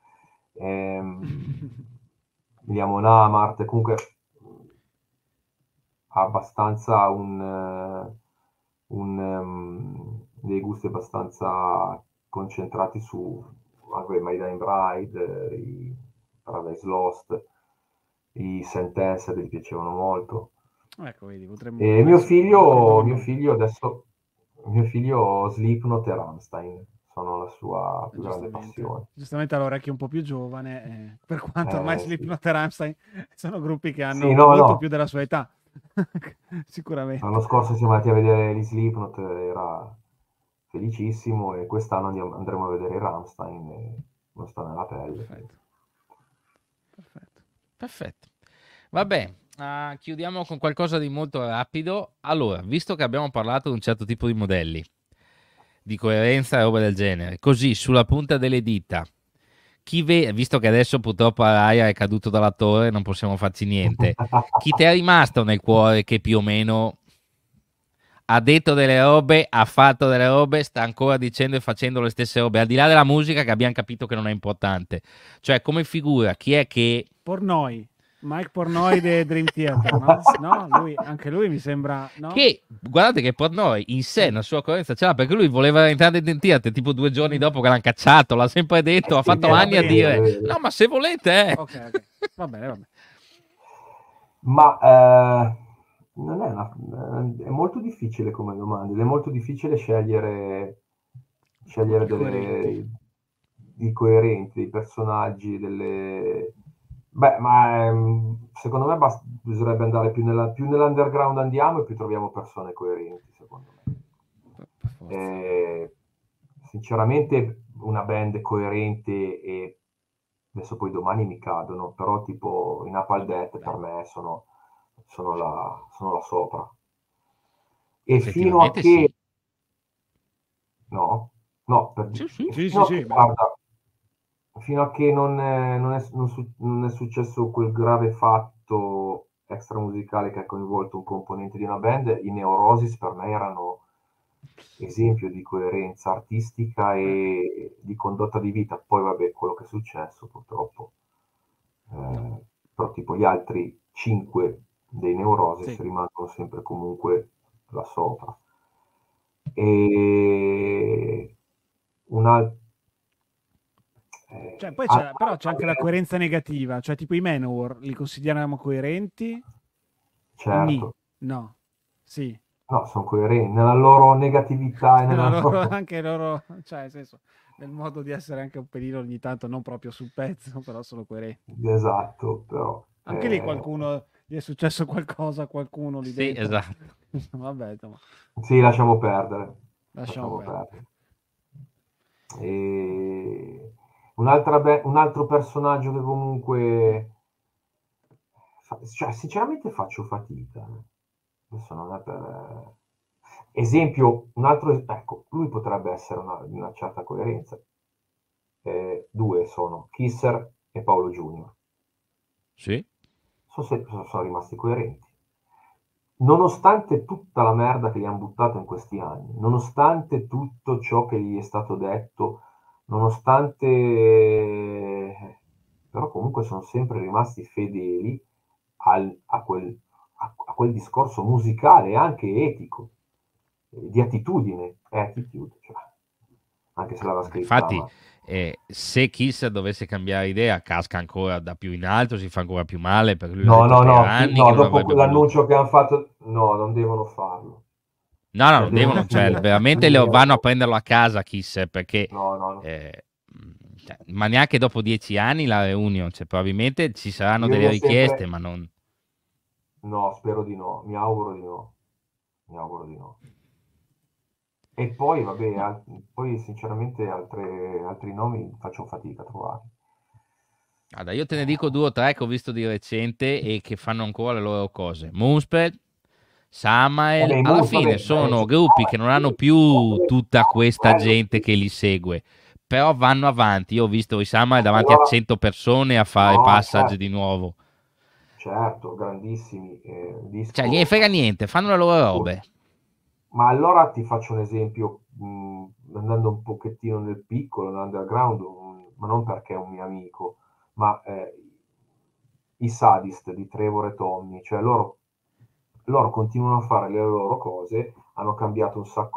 Vediamo Namart, comunque ha abbastanza dei gusti abbastanza concentrati su vabbè, My Dying Bride, i Paradise Lost, i Sentenced gli piacevano molto. Ecco, vedi, potremmo E mio essere d'accordo figlio, con mio noi. figlio adesso, mio figlio Slipknot e Rammstein sono la sua più grande Giustamente. passione. Giustamente allora chi è un po' più giovane, per quanto ormai Sì. Slipknot e Rammstein sono gruppi che Sì, hanno no, molto più no. della sua età, L'anno sicuramente. scorso siamo andati a vedere gli Slipknot, era felicissimo e quest'anno andremo a vedere i Rammstein e non sta nella pelle. Perfetto, perfetto. Perfetto. Vabbè, chiudiamo con qualcosa di molto rapido. Allora, visto che abbiamo parlato di un certo tipo di modelli, di coerenza e roba del genere, così sulla punta delle dita, visto che adesso purtroppo Araya è caduto dalla torre, non possiamo farci niente, chi ti è rimasto nel cuore che più o meno ha detto delle robe, ha fatto delle robe, sta ancora dicendo e facendo le stesse robe, al di là della musica che abbiamo capito che non è importante. Cioè, come figura, chi è che Pornoi, Mike Pornoi dei Dream Theater, no? No, lui, anche lui mi sembra, no? guardate che per noi in sé Sì. una sua coerenza ce l'ha perché lui voleva entrare in Theater tipo 2 giorni dopo che l'hanno cacciato, l'ha sempre detto, ha Sì, fatto Va anni a bene. è dire vero. no ma se volete Ok, ok. Va bene, va bene. Ma non è, è molto difficile come domanda, ed è molto difficile scegliere I coerenti. i coerenti, dei personaggi, delle... Beh, ma secondo me bisognerebbe andare più nell'underground andiamo e più troviamo persone coerenti, secondo me. Per forza. Sinceramente una band coerente e adesso poi domani mi cadono, però tipo i Napalm Vabbè, Death per dai. me sono la sopra. E fino a effettivamente che sì. no, no, Sì, sì. Sì, fino sì, a che sì, beh. guarda, fino a che non è successo quel grave fatto extramusicale che ha coinvolto un componente di una band, i Neurosis per me erano esempio di coerenza artistica Beh, e di condotta di vita. Poi vabbè, quello che è successo purtroppo. no. Però tipo gli altri 5 dei Neurosis Sì. rimangono sempre comunque là sopra. E un altro... Cioè, poi c'è, però c'è anche la coerenza negativa, cioè tipo i Manowar, li consideriamo coerenti? Ni. certo, No. Sì. no, sono coerenti nella loro negatività e Nella nella loro, loro... anche loro, cioè, nel senso, nel modo di essere anche un pelino ogni tanto, non proprio sul pezzo, però sono coerenti. Esatto, però... Anche lì qualcuno, gli è successo qualcosa a qualcuno lì Sì, dentro. esatto. Vabbè, insomma, sì, lasciamo perdere. lasciamo Lasciamo perdere. perdere. E un altro personaggio che comunque, cioè, sinceramente faccio fatica. Adesso non è per... Esempio, un altro, ecco, lui potrebbe essere una certa coerenza. Due sono Kisser e Paolo Junior. Sì. Sono rimasti coerenti. Nonostante tutta la merda che gli hanno buttato in questi anni, nonostante tutto ciò che gli è stato detto, nonostante... però comunque sono sempre rimasti fedeli a quel discorso musicale e anche etico, di attitudine, attitude, cioè, anche se l'aveva Ma scritta, infatti, ma... se Kiss dovesse cambiare idea, casca ancora da più in alto, si fa ancora più male, perché lui ha No, detto no, per no, anni che no, non dopo avrebbe voluto. l'annuncio che hanno fatto, no, non devono farlo. No, no, Lo non devono devono, cioè finire, veramente vanno a finirlo. prenderlo a casa Kiss, perché No, no, no. ma neanche dopo 10 anni la reunion, cioè, probabilmente ci saranno Io gli delle ho richieste, sempre... ma non... No, spero di no, mi auguro di no, mi auguro di no. E poi, vabbè, No. poi sinceramente altri nomi faccio fatica a trovare. Guarda, io te ne dico 2 o 3 che ho visto di recente e che fanno ancora le loro cose. Moonspell, Samael, Vabbè, alla vabbè, fine sono gruppi che non hanno più tutta questa quello gente sì. che li segue, però vanno avanti. Io ho visto i Samael davanti a Allora, 100 persone a fare no, passage di nuovo. certo, grandissimi, Cioè, gliene disco frega niente, fanno le loro assurdo. robe. Ma allora ti faccio un esempio, andando un pochettino nel piccolo, nell'underground, ma non perché è un mio amico, ma i Sadist di Trevor e Tommy, cioè loro continuano a fare le loro cose, hanno cambiato un sacco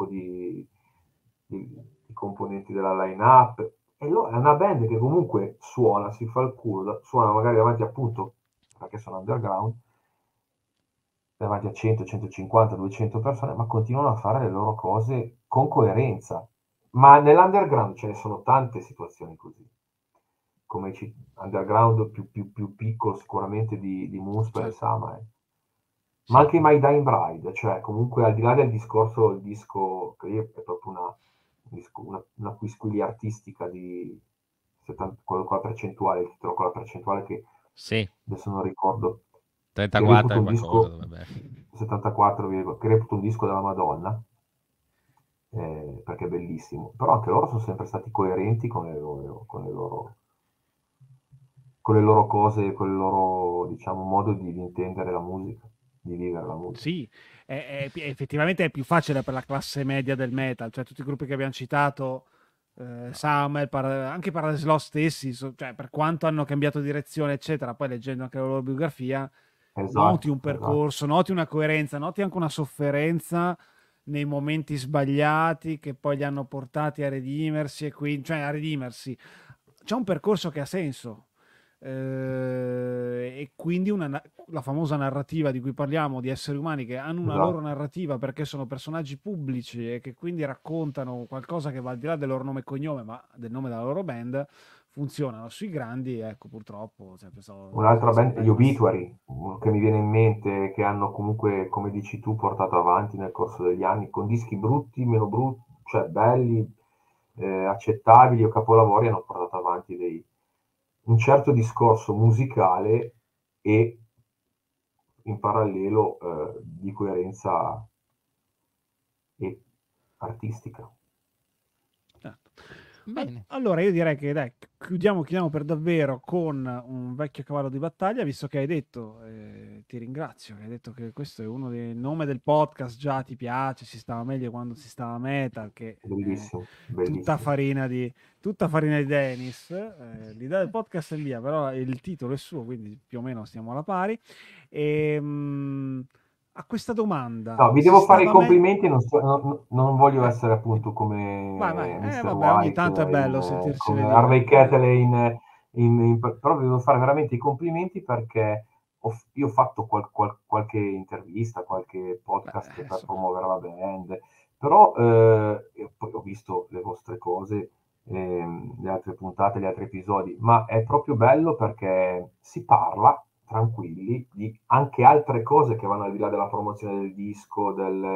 di componenti della line-up, e è una band che comunque suona, si fa il culo, suona magari davanti appunto, perché sono underground, davanti a 100, 150, 200 persone, ma continuano a fare le loro cose con coerenza. Ma nell'underground ce ne sono tante situazioni così, come underground più piccolo sicuramente di Moonspell e Certo. Sama, ma Sì, anche My Dying Bride, cioè comunque al di là del discorso, il disco che è proprio una quisquilia artistica di 70, con la percentuale, il titolo con la percentuale che sì, adesso non ricordo, che 34 reputo e un qualcosa disco dovrebbe essere. 74, che reputo un disco della Madonna, perché è bellissimo, però anche loro sono sempre stati coerenti con le loro cose, con il loro, diciamo, modo di intendere la musica, di vivere la musica. Sì, effettivamente è più facile per la classe media del metal, cioè tutti i gruppi che abbiamo citato, Summer, anche Paradise Lost stessi, cioè per quanto hanno cambiato direzione, eccetera, poi leggendo anche la loro biografia, noti Esatto, un esatto. percorso, noti una coerenza, noti anche una sofferenza nei momenti sbagliati che poi li hanno portati a redimersi e quindi, cioè a redimersi. C'è un percorso che ha senso. E quindi la famosa narrativa di cui parliamo di esseri umani che hanno una loro Esatto. narrativa perché sono personaggi pubblici e che quindi raccontano qualcosa che va al di là del loro nome e cognome, ma del nome della loro band, funzionano sui grandi. Ecco, purtroppo sempre Un'altra band, gli sempre Obituary, che mi viene in mente, che hanno comunque, come dici tu, portato avanti nel corso degli anni, con dischi brutti, meno brutti, cioè belli, accettabili o capolavori, hanno portato avanti un certo discorso musicale e in parallelo di coerenza e artistica. certo. Bene. Allora io direi che dai, chiudiamo per davvero con un vecchio cavallo di battaglia, visto che hai detto, ti ringrazio, che hai detto che questo è uno dei nomi del podcast, già ti piace, si stava meglio quando si stava metal, che è Bellissimo, tutta bellissimo. farina di Dennis. L'idea del podcast è mia, però il titolo è suo, quindi più o meno stiamo alla pari. E, a questa domanda, No, vi si devo fare i stava meglio... complimenti, non voglio Eh, essere appunto vai, vai. come Mr. Vabbè, ogni White, tanto è bello sentircene come dire. Harvey Kettle però vi devo fare veramente i complimenti perché io ho fatto qualche intervista, qualche Beh, podcast per adesso... promuovere la band, però e poi ho visto le vostre cose, le altre puntate, gli altri episodi, ma è proprio bello perché si parla tranquilli di anche altre cose che vanno al di là della promozione del disco,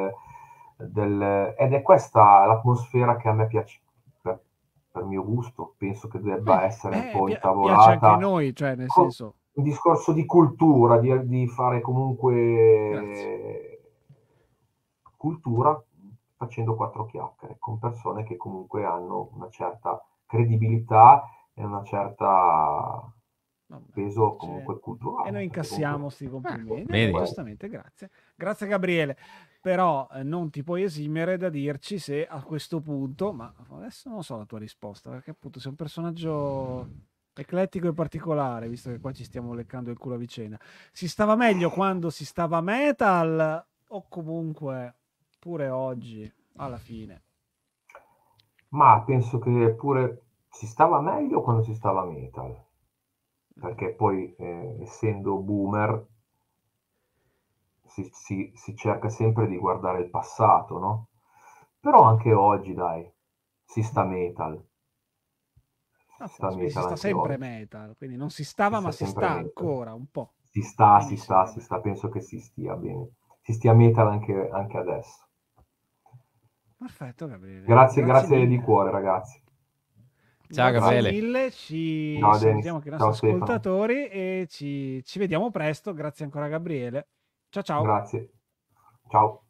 ed è questa l'atmosfera che a me piace, per mio gusto, penso che debba essere un po' piace anche a intavolata, noi, cioè nel con senso... un discorso di cultura, di fare Grazie. comunque cultura facendo quattro chiacchiere con persone che comunque hanno una certa credibilità e una certa Vabbè, peso cioè, comunque e noi culturale, perché comunque incassiamo sti complimenti. Vedi? Giustamente, grazie. Grazie Gabriele. Però non ti puoi esimere da dirci se a questo punto, ma adesso non so la tua risposta, perché appunto sei un personaggio eclettico e particolare, visto che qua ci stiamo leccando il culo a vicenda. Si stava meglio quando si stava metal o comunque pure oggi, alla fine? ma penso che pure si stava meglio quando si stava metal, perché poi essendo boomer si cerca sempre di guardare il passato, no? Però Certo. anche oggi, dai, si sta Mm. metal, si sta Quindi si metal sta anche sempre oggi, metal, quindi non si si stava, ma sta si sempre sta metal. ancora un po'. Si sta, Benissimo, si Gabriele. sta, penso che si stia bene, si stia metal anche adesso. Perfetto, Gabriele. Grazie, Grazie grazie di mille. cuore, ragazzi. Ciao Grazie Gabriele. mille, ci Ciao, salutiamo Dennis. anche i Ciao, nostri Stefano. ascoltatori e ci vediamo presto. Grazie ancora Gabriele. Ciao ciao. Grazie. Ciao.